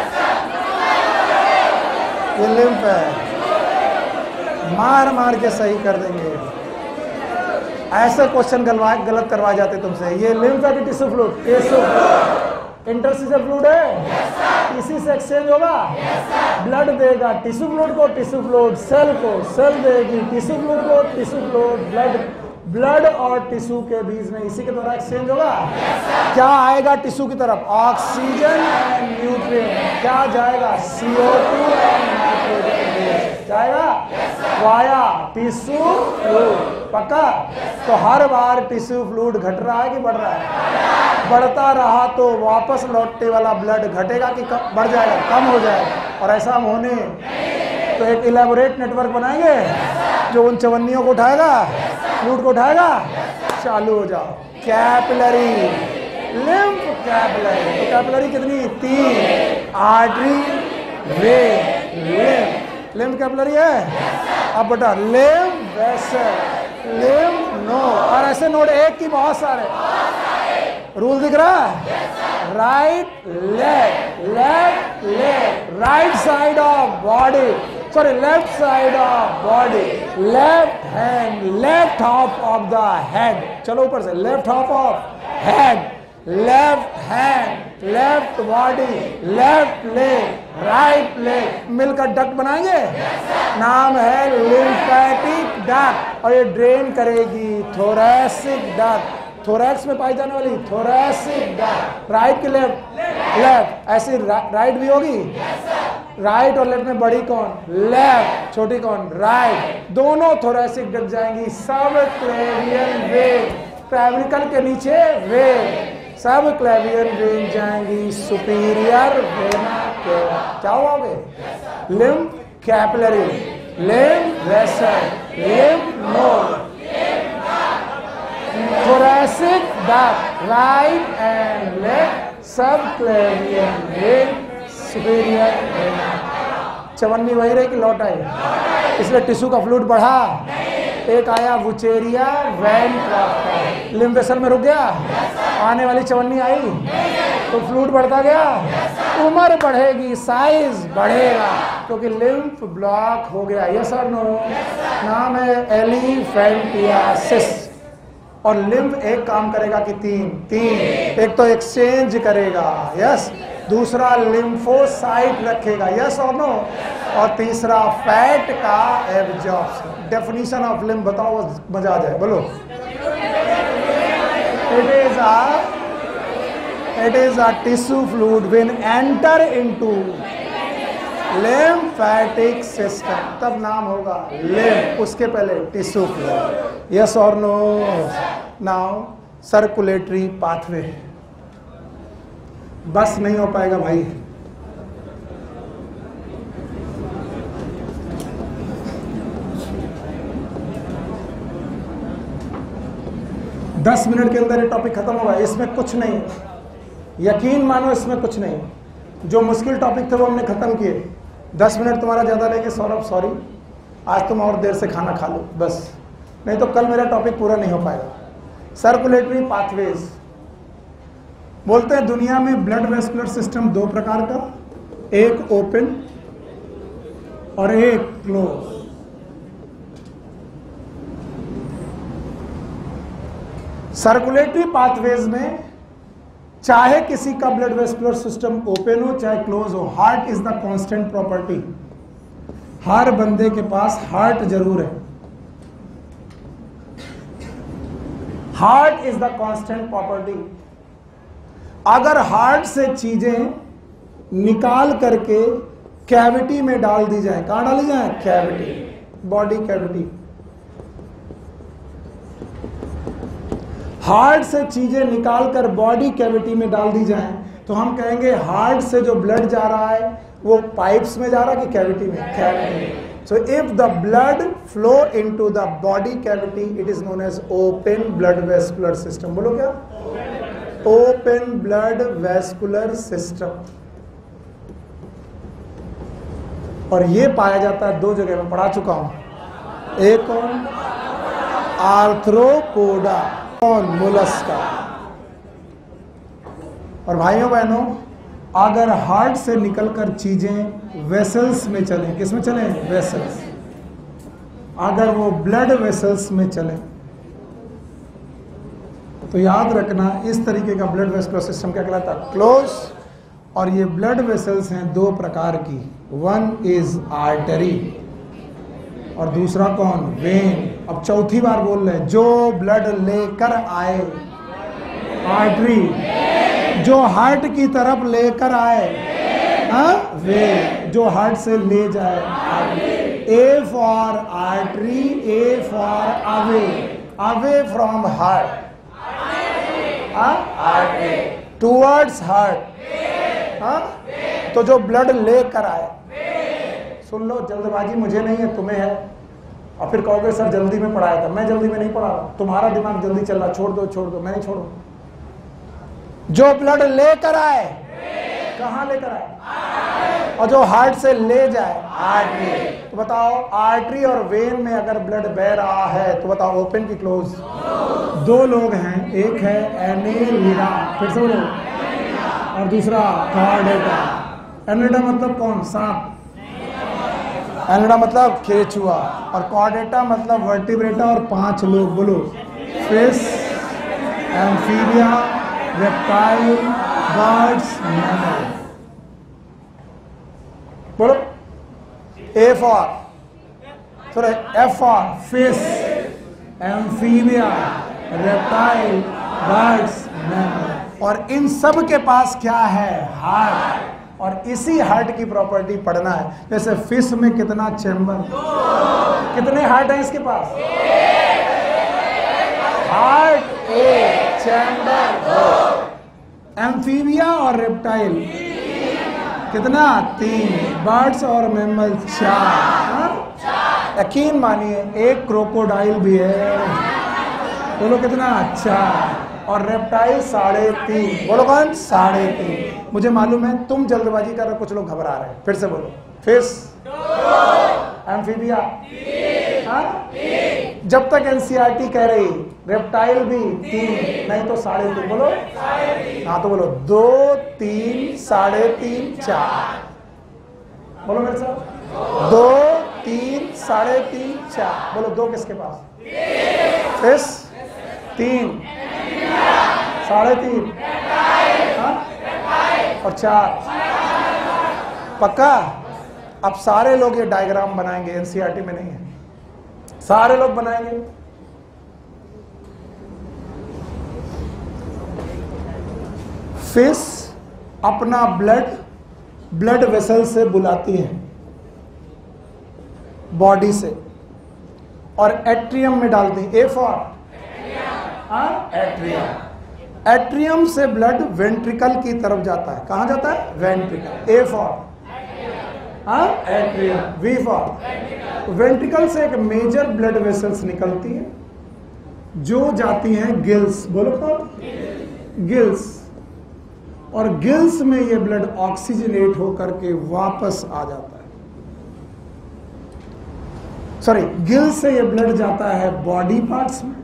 ये लिम्फ है। मार मार के सही कर देंगे। ऐसे क्वेश्चन गलत करवाए जाते तुमसे। ये लिम्फ है कि tissue fluid? Tissue fluid. Interstitial fluid है, इसी से एक्सचेंज होगा। ब्लड देगा टिश्यू फ्लूइड को, टिश्यू फ्लूइड सेल को, सेल देगी टिश्यू फ्लूइड को, टिश्यू फ्लूइड ब्लड, ब्लड और टिश्यू के बीच में इसी के द्वारा एक्सचेंज होगा। क्या आएगा टिश्यू की तरफ? Oxygen and nutrient. क्या जाएगा? CO2 एंड नाइट्रोजन जाएगा वाया टिश्यू फ्लूइड। पक्का? तो हर बार टिश्यू फ्लूइड घट रहा है कि बढ़ रहा है? बढ़ता रहा तो वापस लौटने वाला ब्लड घटेगा कि बढ़ जाएगा? कम हो जाएगा। और ऐसा होने तो एक इलेबोरेट नेटवर्क बनाएंगे जो उन चवन्नियों को उठाएगा, फ्लूइड को उठाएगा। चालू हो जाओ। Capillary, lymph capillary. तो कैपिलरी कितनी? 3, artery, vein, lymph. Lymph capillary है। अब बेटा लिम्फ वेसल, लिम्फ नोड, और ऐसे नोड एक की बहुत सारे। रूल दिख रहा है? Right leg, left leg, right side of body, sorry left side of body, left hand, left half of the head. चलो ऊपर से, left half of head, left hand, left body, left leg, right leg, मिलकर डक्ट बनाएंगे। नाम है लिम्फेटिक डक्ट, और ये ड्रेन करेगी थोरैसिक डक्ट, थोरैक्स में पाई जाने वाली थोरैसिक डक्ट। राइट की लेफ्ट, लेफ्ट, ऐसी राइट भी होगी। राइट और लेफ्ट में बड़ी कौन? लेफ्ट, छोटी कौन? राइट। दोनों थोरैसिक डक्ट जाएंगी। सब क्लेवियन वेन, क्लैविकल के नीचे वेन, सब क्लेवियन वेन जाएंगी सुपीरियर वेना के। क्या होगे? Lymph capillary, lymph vessel, lymph node, thoracic duct, right and left, subclavian vein, superior vein। चवन्नी वही रही कि लौट आई? इसलिए टिश्यू का फ्लूइड बढ़ा। एक आया वुचेरिया वैन ट्राफ्टा, लिम्फ वेसल में रुक गया। आने वाली चवन्नी आई तो फ्लूइड बढ़ता गया। उम्र बढ़ेगी, साइज बढ़ेगा, क्योंकि लिम्फ ब्लॉक हो गया। यस और नो? नाम है एलिफेंटियासिस। और लिम्फ एक काम करेगा कि तीन, एक तो एक्सचेंज करेगा, यस, दूसरा लिम्फोसाइट रखेगा, यस और नो, और तीसरा फैट का एब्जॉर्प्शन। डेफिनेशन ऑफ लिम्फ बताओ, मजा आ जाए, बोलो। It is a tissue fluid when enter into lymphatic system, तब नाम होगा लिम्फ, उसके पहले टिश्यू फ्लूइड। यस और नो? Now circulatory pathway. बस नहीं हो पाएगा भाई। दस मिनट के अंदर ये टॉपिक खत्म होगा। इसमें कुछ नहीं, यकीन मानो इसमें कुछ नहीं। जो मुश्किल टॉपिक थे वो हमने खत्म किए। 10 मिनट तुम्हारा ज़्यादा लेके सौरभ, सॉरी, आज तुम और देर से खाना खा लो बस, नहीं तो कल मेरा टॉपिक पूरा नहीं हो पाएगा। सर्कुलेटरी पाथवेज बोलते हैं दुनिया में ब्लड वेस्कुलर सिस्टम दो प्रकार का, एक ओपन और एक क्लोज। सर्कुलेटरी पाथवेज में चाहे किसी का ब्लड वेस्कुलर सिस्टम ओपन हो चाहे क्लोज हो, heart is the constant property. हर बंदे के पास हार्ट जरूर है। Heart is the constant property. अगर हार्ट से चीजें निकाल करके कैविटी में डाल दी जाए, कहां डाली जाए? Cavity, body cavity. हार्ट से चीजें निकालकर बॉडी कैविटी में डाल दी जाएं तो हम कहेंगे हार्ट से जो ब्लड जा रहा है वो पाइप्स में जा रहा है कि कैविटी में? Cavity. So if the blood flow into the body cavity it is known as open blood vascular system. बोलो क्या? Open blood vascular system. और ये पाया जाता है दो जगह में, पढ़ा चुका हूं। एक कौन? आर्थ्रोपोडा, कौन? मोलस्का। और भाइयों बहनों, अगर हार्ट से निकलकर चीजें वेसल्स में चलें, किस में चलें? वेसल्स। अगर वो ब्लड वेसल्स में चलें तो याद रखना इस तरीके का ब्लड वेस्कुलर सिस्टम क्या कहलाता है? क्लोज। और ये ब्लड वेसल्स हैं दो प्रकार की, वन इज आर्टरी और दूसरा कौन? वेन। अब चौथी बार बोल रहे, जो ब्लड लेकर आए, आर्टरी। जो हार्ट की तरफ लेकर आए, वे। जो हार्ट से ले जाए, artery. A for artery, A for away, away from heart, artery towards heart. तो जो ब्लड लेकर आए, सुन लो, जल्दबाजी मुझे नहीं है, तुम्हें है। और फिर कहोगे सर जल्दी में पढ़ाया था। मैं जल्दी में नहीं पढ़ा रहा, तुम्हारा दिमाग जल्दी चल रहा। छोड़ दो, छोड़ दो, मैं नहीं छोड़ू। जो ब्लड लेकर आए, कहां लेकर आए? और जो हार्ट से ले जाए, आर्टरी। तो बताओ, आर्टरी और वेन में अगर ब्लड बह रहा है तो बताओ ओपन की क्लोज? दो लोग हैं, एक है एनेलिडा, फिर से बोलो, और दूसरा कॉर्डेटा। एनेलिडा मतलब कौन? सांप। एनेलिडा मतलब केचुआ। और कॉर्डेटा मतलब वर्टिब्रेटा और 5 लोग। बोलो, fish, amphibia, reptile, birds, mammal. बोलो, A for, sorry, F for fish, amphibia, reptile, birds, mammal. और इन सब के पास क्या है? हार्ट। और इसी हार्ट की प्रॉपर्टी पढ़ना है। जैसे फिश में कितना चैम्बर, कितने हार्ट है इसके पास? हार्ट एक, चैम्बर दो। एम्फीबिया और रेप्टाइल कितना? 3। बर्ड्स और मैमल 4। यकीन मानिए एक क्रोकोडाइल भी है। बोलो कितना? 4। और रेप्टाइल 3.5। बोलो कौन? 3.5। मुझे मालूम है तुम जल्दबाजी कर रहे हो, कुछ लोग घबरा रहे हैं। फिर से बोलो, फिश, एम्फीबिया, जब तक एनसीईआरटी कह रही रेप्टाइल भी 3, नहीं तो 3.5। बोलो, हाँ तो बोलो 2, 3, 3.5, 4। बोलो मेरे साथ, 2, 3, 3.5, 4। बोलो 2 किसके पास? फिश, 3, 3.5 और 4। पक्का? अब सारे लोग ये डायग्राम बनाएंगे, एनसीईआरटी में नहीं है, सारे लोग बनाएंगे। फिश अपना ब्लड वेसल से बुलाती है बॉडी से और एट्रियम में डालती है। A for atrium. एट्रियम से ब्लड वेंट्रिकल की तरफ जाता है। कहां जाता है? Ventricle. A for atrium. V for ventricle से एक मेजर ब्लड वेसल्स निकलती है जो जाती हैं गिल्स। बोलो कौन? गिल्स। और गिल्स में ये ब्लड ऑक्सीजनेट होकर के वापस आ जाता है। सॉरी, गिल्स से ये ब्लड जाता है बॉडी पार्ट्स में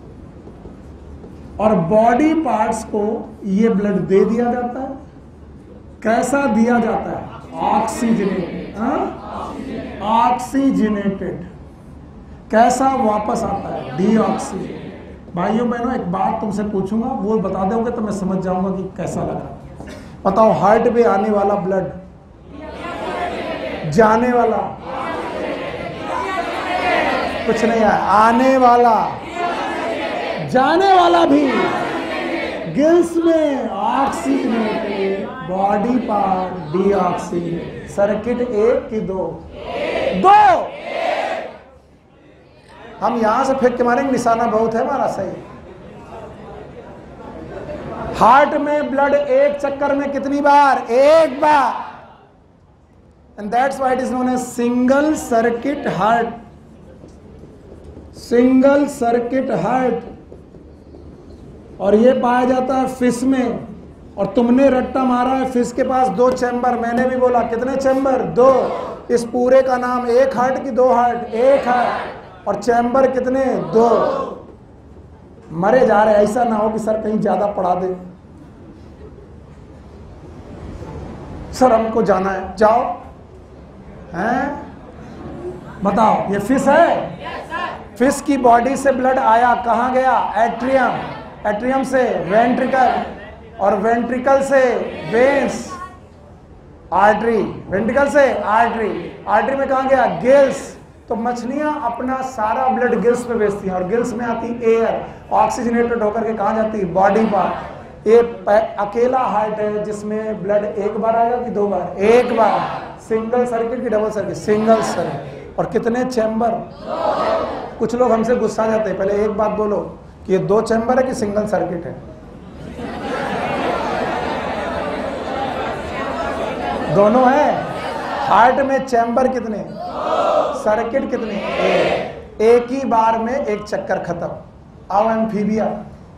और बॉडी पार्ट्स को ये ब्लड दे दिया जाता है। कैसा दिया जाता है? ऑक्सीजनेटेड। ऑक्सीजनेटेड। कैसा वापस आता है? डीऑक्सीजनेटेड। भाइयों बहनों एक बात तुमसे पूछूंगा, वो बता दोगे तो मैं समझ जाऊंगा कि कैसा लगा। बताओ, हार्ट पे आने वाला ब्लड, जाने वाला कुछ नहीं है, आने वाला जाने वाला भी गिल्स में oxygenated, body part deoxygenated. Circuit एक की दो? हम यहां से फेंक के मारेंगे, निशाना बहुत है हमारा सही। हार्ट में ब्लड एक चक्कर में कितनी बार? एक बार। And that's why it is known as single circuit heart. Single circuit heart. और ये पाया जाता है फिश में। और तुमने रट्टा मारा है फिश के पास 2 चैम्बर। मैंने भी बोला कितने चैम्बर? 2। इस पूरे का नाम एक हार्ट की 2 हार्ट? एक हार्ट। और चैम्बर कितने? 2। मरे जा रहे, ऐसा ना हो कि सर कहीं ज्यादा पढ़ा दे। सर हमको जाना है, जाओ। हैं? बताओ, ये फिश है? फिश की बॉडी से ब्लड आया, कहां गया? एट्रियम। एट्रियम से वेंट्रिकल, और वेंट्रिकल से वेन्स, आर्टरी, वेंट्रिकल से आर्टरी, आर्टरी में कहां गया? गिल्स। तो मछलियां अपना सारा ब्लड गिल्स में भेजती हैं, और गिल्स में आती एयर, ऑक्सीजनेटेड होकर के कहां जाती है? Body part. एक अकेला हार्ट है जिसमें ब्लड एक बार आएगा कि 2 बार? एक बार। सिंगल सर्किट की डबल सर्किट? Single circuit. और कितने चैम्बर? कुछ लोग हमसे गुस्सा जाते हैं। पहले एक बात बोलो कि ये 2 चैम्बर है कि सिंगल सर्किट है? दोनों है। हार्ट में चैम्बर कितने? सर्किट कितने? एक ही बार में एक चक्कर खत्म। आओ एम्फीबिया।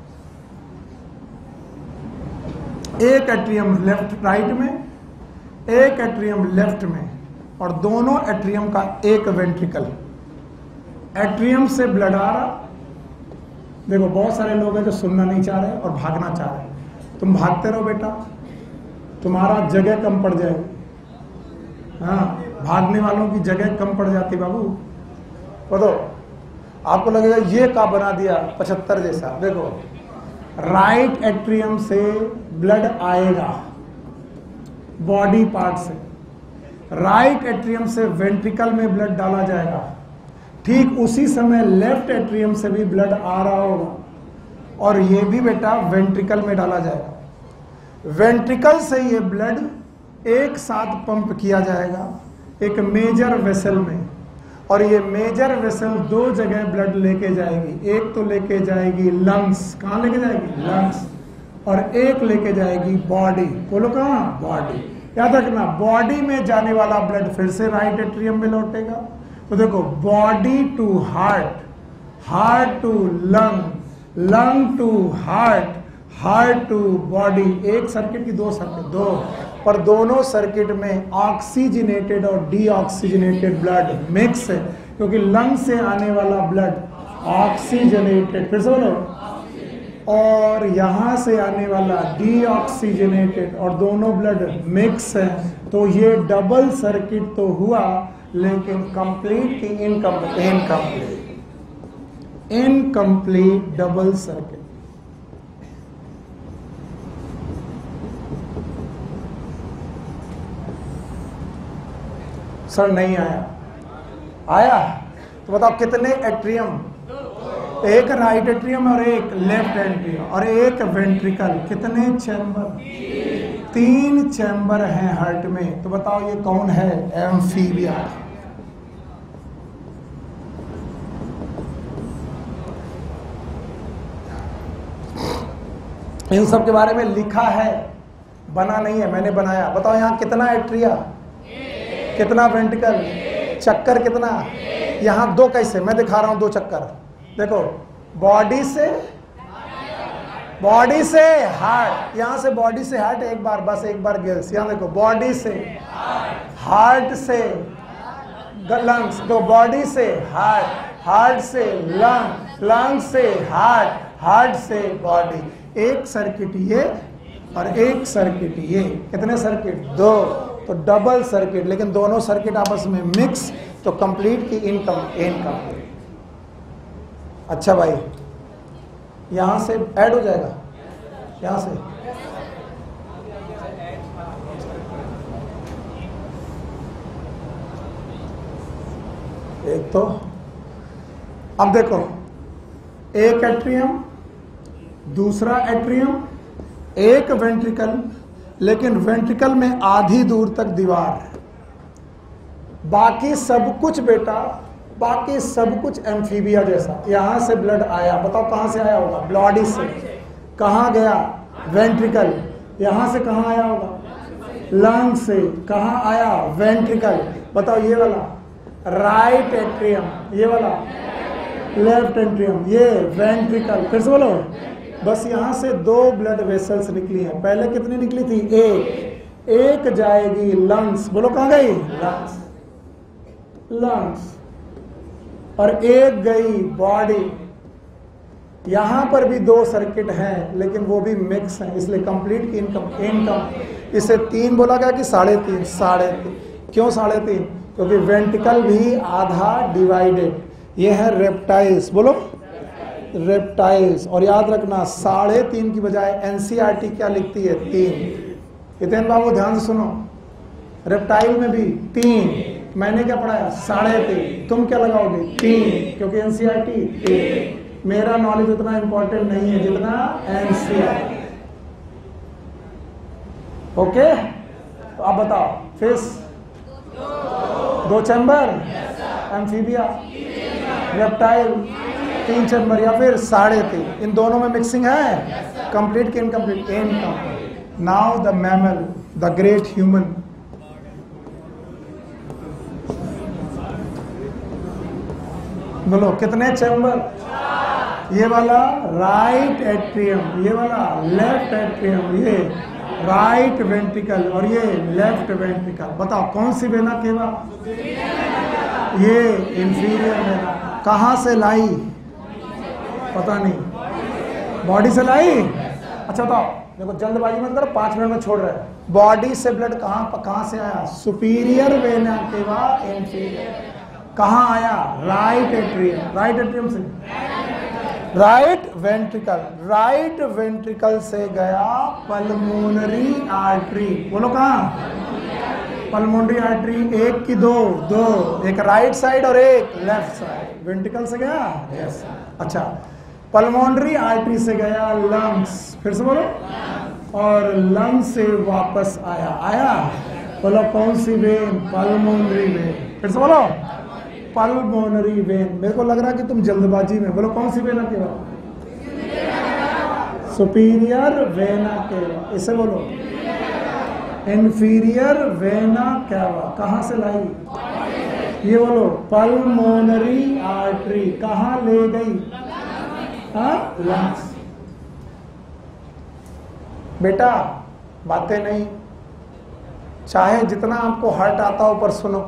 एक एट्रियम लेफ्ट राइट में, एक एट्रियम लेफ्ट में, और दोनों एट्रियम का एक वेंट्रिकल। एट्रियम से ब्लड आ रहा। देखो बहुत सारे लोग हैं जो सुनना नहीं चाह रहे और भागना चाह रहे। तुम भागते रहो बेटा, तुम्हारा जगह कम पड़ जाएगी। हाँ, भागने वालों की जगह कम पड़ जाती बाबू। बताओ, आपको लगेगा ये का बना दिया 75 जैसा। देखो, राइट एट्रियम से ब्लड आएगा बॉडी पार्ट से, राइट एट्रियम से वेंट्रिकल में ब्लड डाला जाएगा। ठीक उसी समय लेफ्ट एट्रियम से भी ब्लड आ रहा होगा, और ये भी बेटा वेंट्रिकल में डाला जाएगा। वेंट्रिकल से ये ब्लड एक साथ पंप किया जाएगा एक मेजर वेसल में, और ये मेजर वेसल 2 जगह ब्लड लेके जाएगी। एक तो लेके जाएगी लंग्स। कहाँ लेके जाएगी? लंग्स। और एक लेके जाएगी बॉडी। बोलो कहाँ? बॉडी। याद रखना, बॉडी में जाने वाला ब्लड फिर से राइट एट्रियम में लौटेगा। तो देखो, body to heart, heart to lung, lung to heart, heart to body. एक सर्किट की 2 सर्किट? 2। पर दोनों सर्किट में ऑक्सीजनेटेड और डीऑक्सीजनेटेड ब्लड मिक्स है, क्योंकि लंग से आने वाला ब्लड ऑक्सीजनेटेड, फिर से बोलो, और यहां से आने वाला डीऑक्सीजनेटेड, और दोनों ब्लड मिक्स है। तो ये डबल सर्किट तो हुआ, लेकिन कंप्लीट की इनकम्प्लीट डबल सर्किट। सर नहीं आया? तो बताओ कितने एट्रियम? एक राइट एट्रियम और एक लेफ्ट एट्रियम और एक वेंट्रिकल। कितने चैम्बर? 3 चैम्बर हैं हार्ट में। तो बताओ ये कौन है? एम्फीबिया। इन सब के बारे में लिखा है, बना नहीं है, मैंने बनाया। बताओ यहाँ कितना एट्रिया, कितना वेंट्रिकल, चक्कर कितना? यहाँ 2 कैसे? मैं दिखा रहा हूं 2 चक्कर। देखो, बॉडी से हार्ट, यहां से बॉडी से हार्ट एक बार, बस एक बार गिल्स। यहां देखो, बॉडी से हार्ट से लंग्स, तो बॉडी से हार्ट, हार्ट से लंग, लंग से हार्ट, हार्ट से बॉडी। एक सर्किट ये और एक सर्किट ये। कितने सर्किट? 2। तो डबल सर्किट, लेकिन दोनों सर्किट आपस में मिक्स, तो कंप्लीट की इनकम्प्लीट। अच्छा भाई, यहां से ऐड हो जाएगा, यहां से एक तो अब देखो, एक एट्रियम, दूसरा एट्रियम, एक वेंट्रिकल, लेकिन वेंट्रिकल में आधी दूर तक दीवार, बाकी सब कुछ बेटा, बाकी सब कुछ एम्फीबिया जैसा। यहां से ब्लड आया, बताओ कहां से आया होगा? बॉडी से। कहां गया? वेंट्रिकल। यहां से कहां आया होगा? लंग से। कहां आया? वेंट्रिकल। बताओ ये वाला राइट एट्रियम, ये वाला लेफ्ट एट्रियम, ये वेंट्रिकल। फिर से बोलो, बस यहां से 2 ब्लड वेसल्स निकली हैं। पहले कितनी निकली थी? एक जाएगी लंग्स, बोलो कहां गई? Lungs, lungs. और एक गई बॉडी। यहां पर भी 2 सर्किट हैं, लेकिन वो भी मिक्स हैं, इसलिए कंप्लीट की इनकम। इसे 3 बोला गया कि 3.5? 3.5। क्यों 3.5? क्योंकि वेंट्रिकल भी आधा डिवाइडेड। ये है रेप्टाइल्स, बोलो रेप्टाइल्स। और याद रखना 3.5 की बजाय एनसीईआरटी क्या लिखती है? 3। हितेन बाबू ध्यान से सुनो, रेप्टाइल में भी 3, मैंने क्या पढ़ाया? 3.5। तुम क्या लगाओगे? 3, क्योंकि एनसीईआरटी 3। मेरा नॉलेज उतना इंपॉर्टेंट नहीं है जितना एनसीईआरटी। ओके, तो अब बताओ, fish 2 chamber, amphibia, reptile 3 chamber, या फिर 3.5। इन दोनों में मिक्सिंग है, कंप्लीट की incomplete? Incomplete. Now the mammal, the great human. बोलो कितने चैम्बर? ये वाला राइट एट्रियम, ये वाला लेफ्ट एट्रियम, ये राइट वेंट्रिकल और ये लेफ्ट वेंट्रिकल। बताओ कौन सी वेना केवा? ये इंफीरियर वेना। कहां से लाई? पता नहीं, बॉडी से लाई। अच्छा बताओ, देखो जल्दबाजी मत करो, 5 मिनट में छोड़ रहे हैं। बॉडी से ब्लड कहां से आया? Superior vena cava inferior. कहां आया? Right atrium. राइट एट्रियम से राइट वेंट्रिकल, राइट वेंट्रिकल से गया पल्मोनरी आर्टरी। बोलो कहां? Pulmonary artery. 1 की 2, एक राइट साइड और एक लेफ्ट साइड। वेंट्रिकल से गया, यस। अच्छा, पल्मोनरी आर्टरी से गया लंग्स। फिर से बोलो, और लंग से वापस आया। बोलो कौन सी वेन? Pulmonary vein. फिर से बोलो, पल्मोनरी वेन। मेरे को लग रहा है कि तुम जल्दबाजी में। बोलो कौन सी vena cava? Superior vena cava. इसे बोलो इंफीरियर वेना केवा। कहां से लाई? ये बोलो पल्मोनरी आर्टरी। कहां ले गई? लंग्स। बेटा बातें नहीं, चाहे जितना आपको हार्ट आता हो पर सुनो।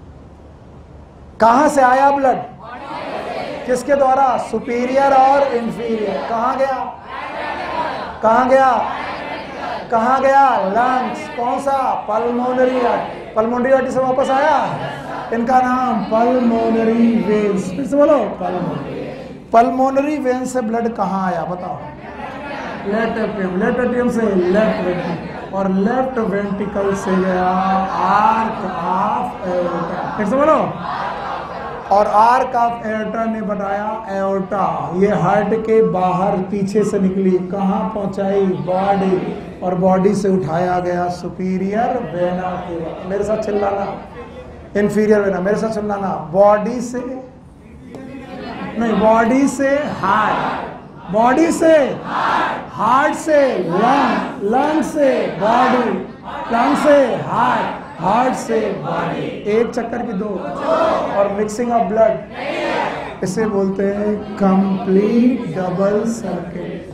कहां से आया ब्लड? किसके द्वारा? सुपीरियर और इंफीरियर। कहां गया? कहां गया? कहां गया? लंग्स। कौन सा? Pulmonary artery. पल्मोनरी आर्टरी से वापस आया, इनका नाम पल्मोनरी वेन्स। फिर से बोलो, पल्मोनरी वेन से ब्लड कहां आया? बताओ। Left atrium. लेफ्ट एट्रियम से लेफ्ट वेंट्रिकल, और लेफ्ट वेंट्रिकल से गया आर्क ऑफ एओर्टा। फिर से बोलो, और आर्क ऑफ एओर्टा ने बनाया एओर्टा। ये हार्ट के बाहर पीछे से निकली, कहां पहुंचाई? बॉडी, और बॉडी से उठाया गया सुपीरियर वेना केवा। मेरे साथ चिल्लाना, इंफीरियर वेना। मेरे साथ चिल्लाना, बॉडी से नहीं, बॉडी से हार्ट, बॉडी से हार्ट से लंग, लंग से बॉडी, लंग से हार्ट, हार्ट से बॉडी। एक चक्कर की 2, और मिक्सिंग ऑफ ब्लड। इसे बोलते हैं complete double circuit.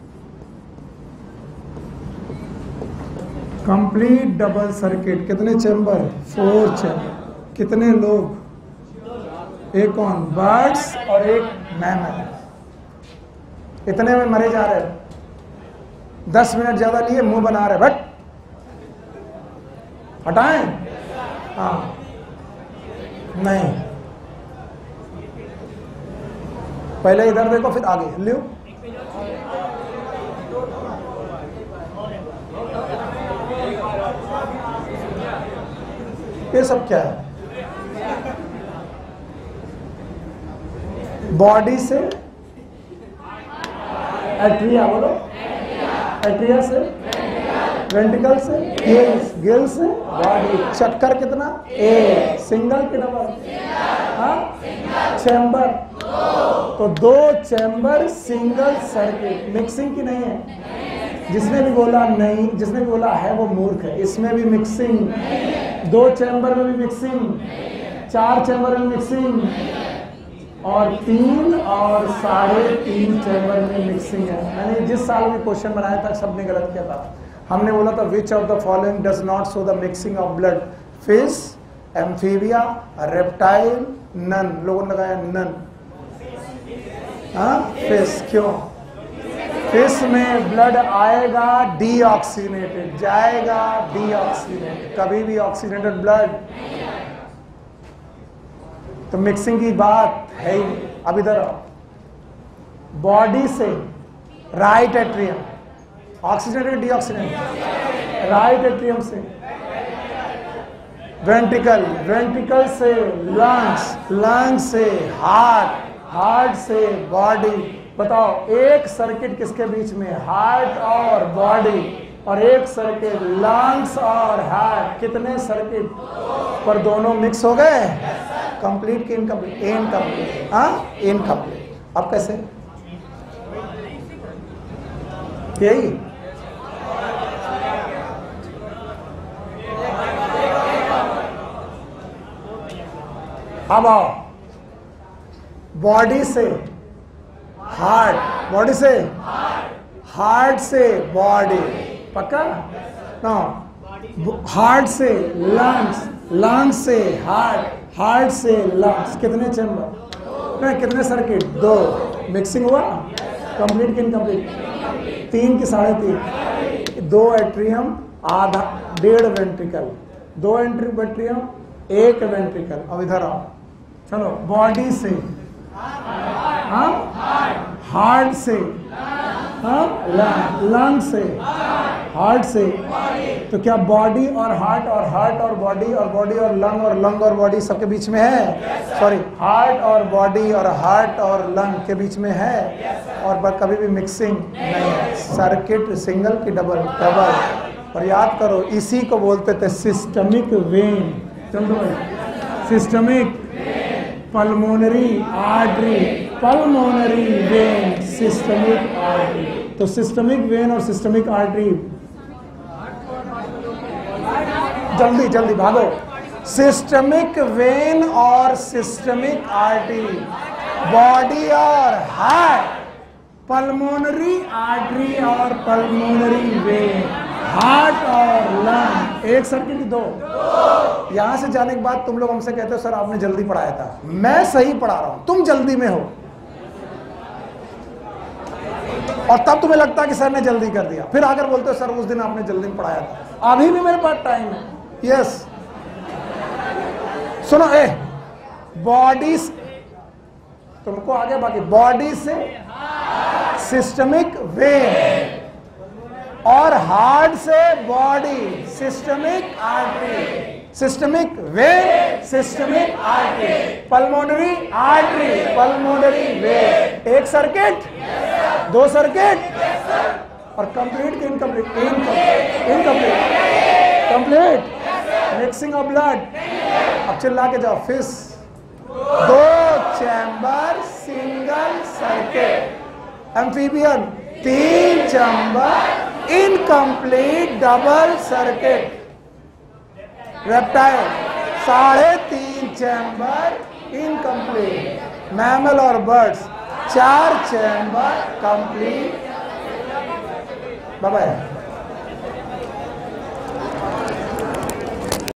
Complete double circuit. कितने चैम्बर? 4 चैम्बर। कितने लोग? एक कौन? बर्ड्स और एक मैमल। इतने में मरे जा रहे। 10 मिनट ज्यादा लिए, मुंह बना रहे। बट हटाएं? हाँ, नहीं, पहले इधर देखो फिर आगे। लियो ये सब क्या है? बॉडी से एट्रिया, बोलो एट्रिया से, वेंट्रिकल से गिल्स, गिल्स से बॉडी। चक्कर कितना? ए, सिंगल की डबल? हाँ, चैम्बर। तो 2 चैम्बर सिंगल सर्किट। मिक्सिंग की नहीं है? जिसने भी बोला नहीं, जिसने भी बोला है वो मूर्ख है। इसमें भी मिक्सिंग, 2 चैम्बर में भी मिक्सिंग, 4 चैम्बर में मिक्सिंग, और 3 और 3.5 चैम्बर में मिक्सिंग है। मैंने जिस साल में क्वेश्चन बनाया था सबने गलत किया था। हमने बोला था which of the following does not show the mixing of blood? Fish, amphibia, reptile, none. लोगों ने लगाया नन। हाँ, फिश। क्यों? फिश में ब्लड आएगा डीऑक्सीनेटेड, जाएगा डीऑक्सीनेटेड, कभी भी ऑक्सीनेटेड ब्लड। तो मिक्सिंग की बात है ही। अब इधर आओ, बॉडी से right atrium, oxygenated deoxygenated? Right atrium से वेंट्रिकल, वेंट्रिकल से लंग्स, लंग्स से हार्ट, हार्ट से बॉडी। बताओ एक सर्किट किसके बीच में? हार्ट और बॉडी। और एक सर्किट लंग्स और हार्ट। कितने सर्किट? पर दोनों मिक्स हो गए। कंप्लीट की इनकम्प्लीट? इनकम्प्लीट। हाँ, इनकम्प्लीट। अब कैसे? यही अब आओ, बॉडी से हार्ट, बॉडी से हार्ट से बॉडी। पक्का ना? हार्ट से लंग्स, लंग्स से हार्ट, हार्ट से लंग्स। कितने चैम्बर? नहीं, कितने सर्किट? 2। मिक्सिंग हुआ? कंप्लीट की इनकम्प्लीट? 3 की 3.5? 2 एट्रियम, आधा, 1.5 वेंट्रिकल, 2 एट्रियम, 1 वेंट्रिकल। अब इधर आओ, चलो बॉडी से, हाँ, हार्ट से, हाँ, लंग से, हार्ट से। तो क्या बॉडी और हार्ट और हार्ट और बॉडी और बॉडी और लंग और बॉडी सबके बीच में है? सॉरी, हार्ट और बॉडी और हार्ट और लंग के बीच में है। और कभी भी मिक्सिंग नहीं है। सर्किट सिंगल की डबल, डबल। और याद करो, इसी को बोलते थे सिस्टमिक वेन। चलो, systemic pulmonary artery, pulmonary vein, systemic artery. तो सिस्टमिक वेन और सिस्टमिक आर्टरी, जल्दी जल्दी भागो। सिस्टमिक वेन और सिस्टमिक आर्टरी, बॉडी और हार्ट, पल्मोनरी आर्टरी और पल्मोनरी वेन, हार्ट और लंग। एक सर्किट 2। यहां से जाने के बाद तुम लोग हमसे कहते हो सर आपने जल्दी पढ़ाया था। मैं सही पढ़ा रहा हूं, तुम जल्दी में हो। और तब तुम्हें लगता है कि सर ने जल्दी कर दिया, फिर आकर बोलते हो सर उस दिन आपने जल्दी में पढ़ाया था। अभी भी मेरे पास टाइम है। यस, सुनो, बॉडी, तुमको आगे बाकी, बॉडी से सिस्टमिक वेन और हार्ट से body, systemic artery, systemic vein, systemic artery, pulmonary artery, pulmonary vein. एक सर्किट, 2 सर्किट, और कंप्लीट की incomplete? Incomplete, complete. Mixing of blood. अब चिल्ला के जाओ, fish, 2 chamber single circuit. Amphibian, 3 chamber incomplete double circuit. Reptile, 3.5 chamber incomplete. Mammal और birds, 4 chamber complete. Bye bye.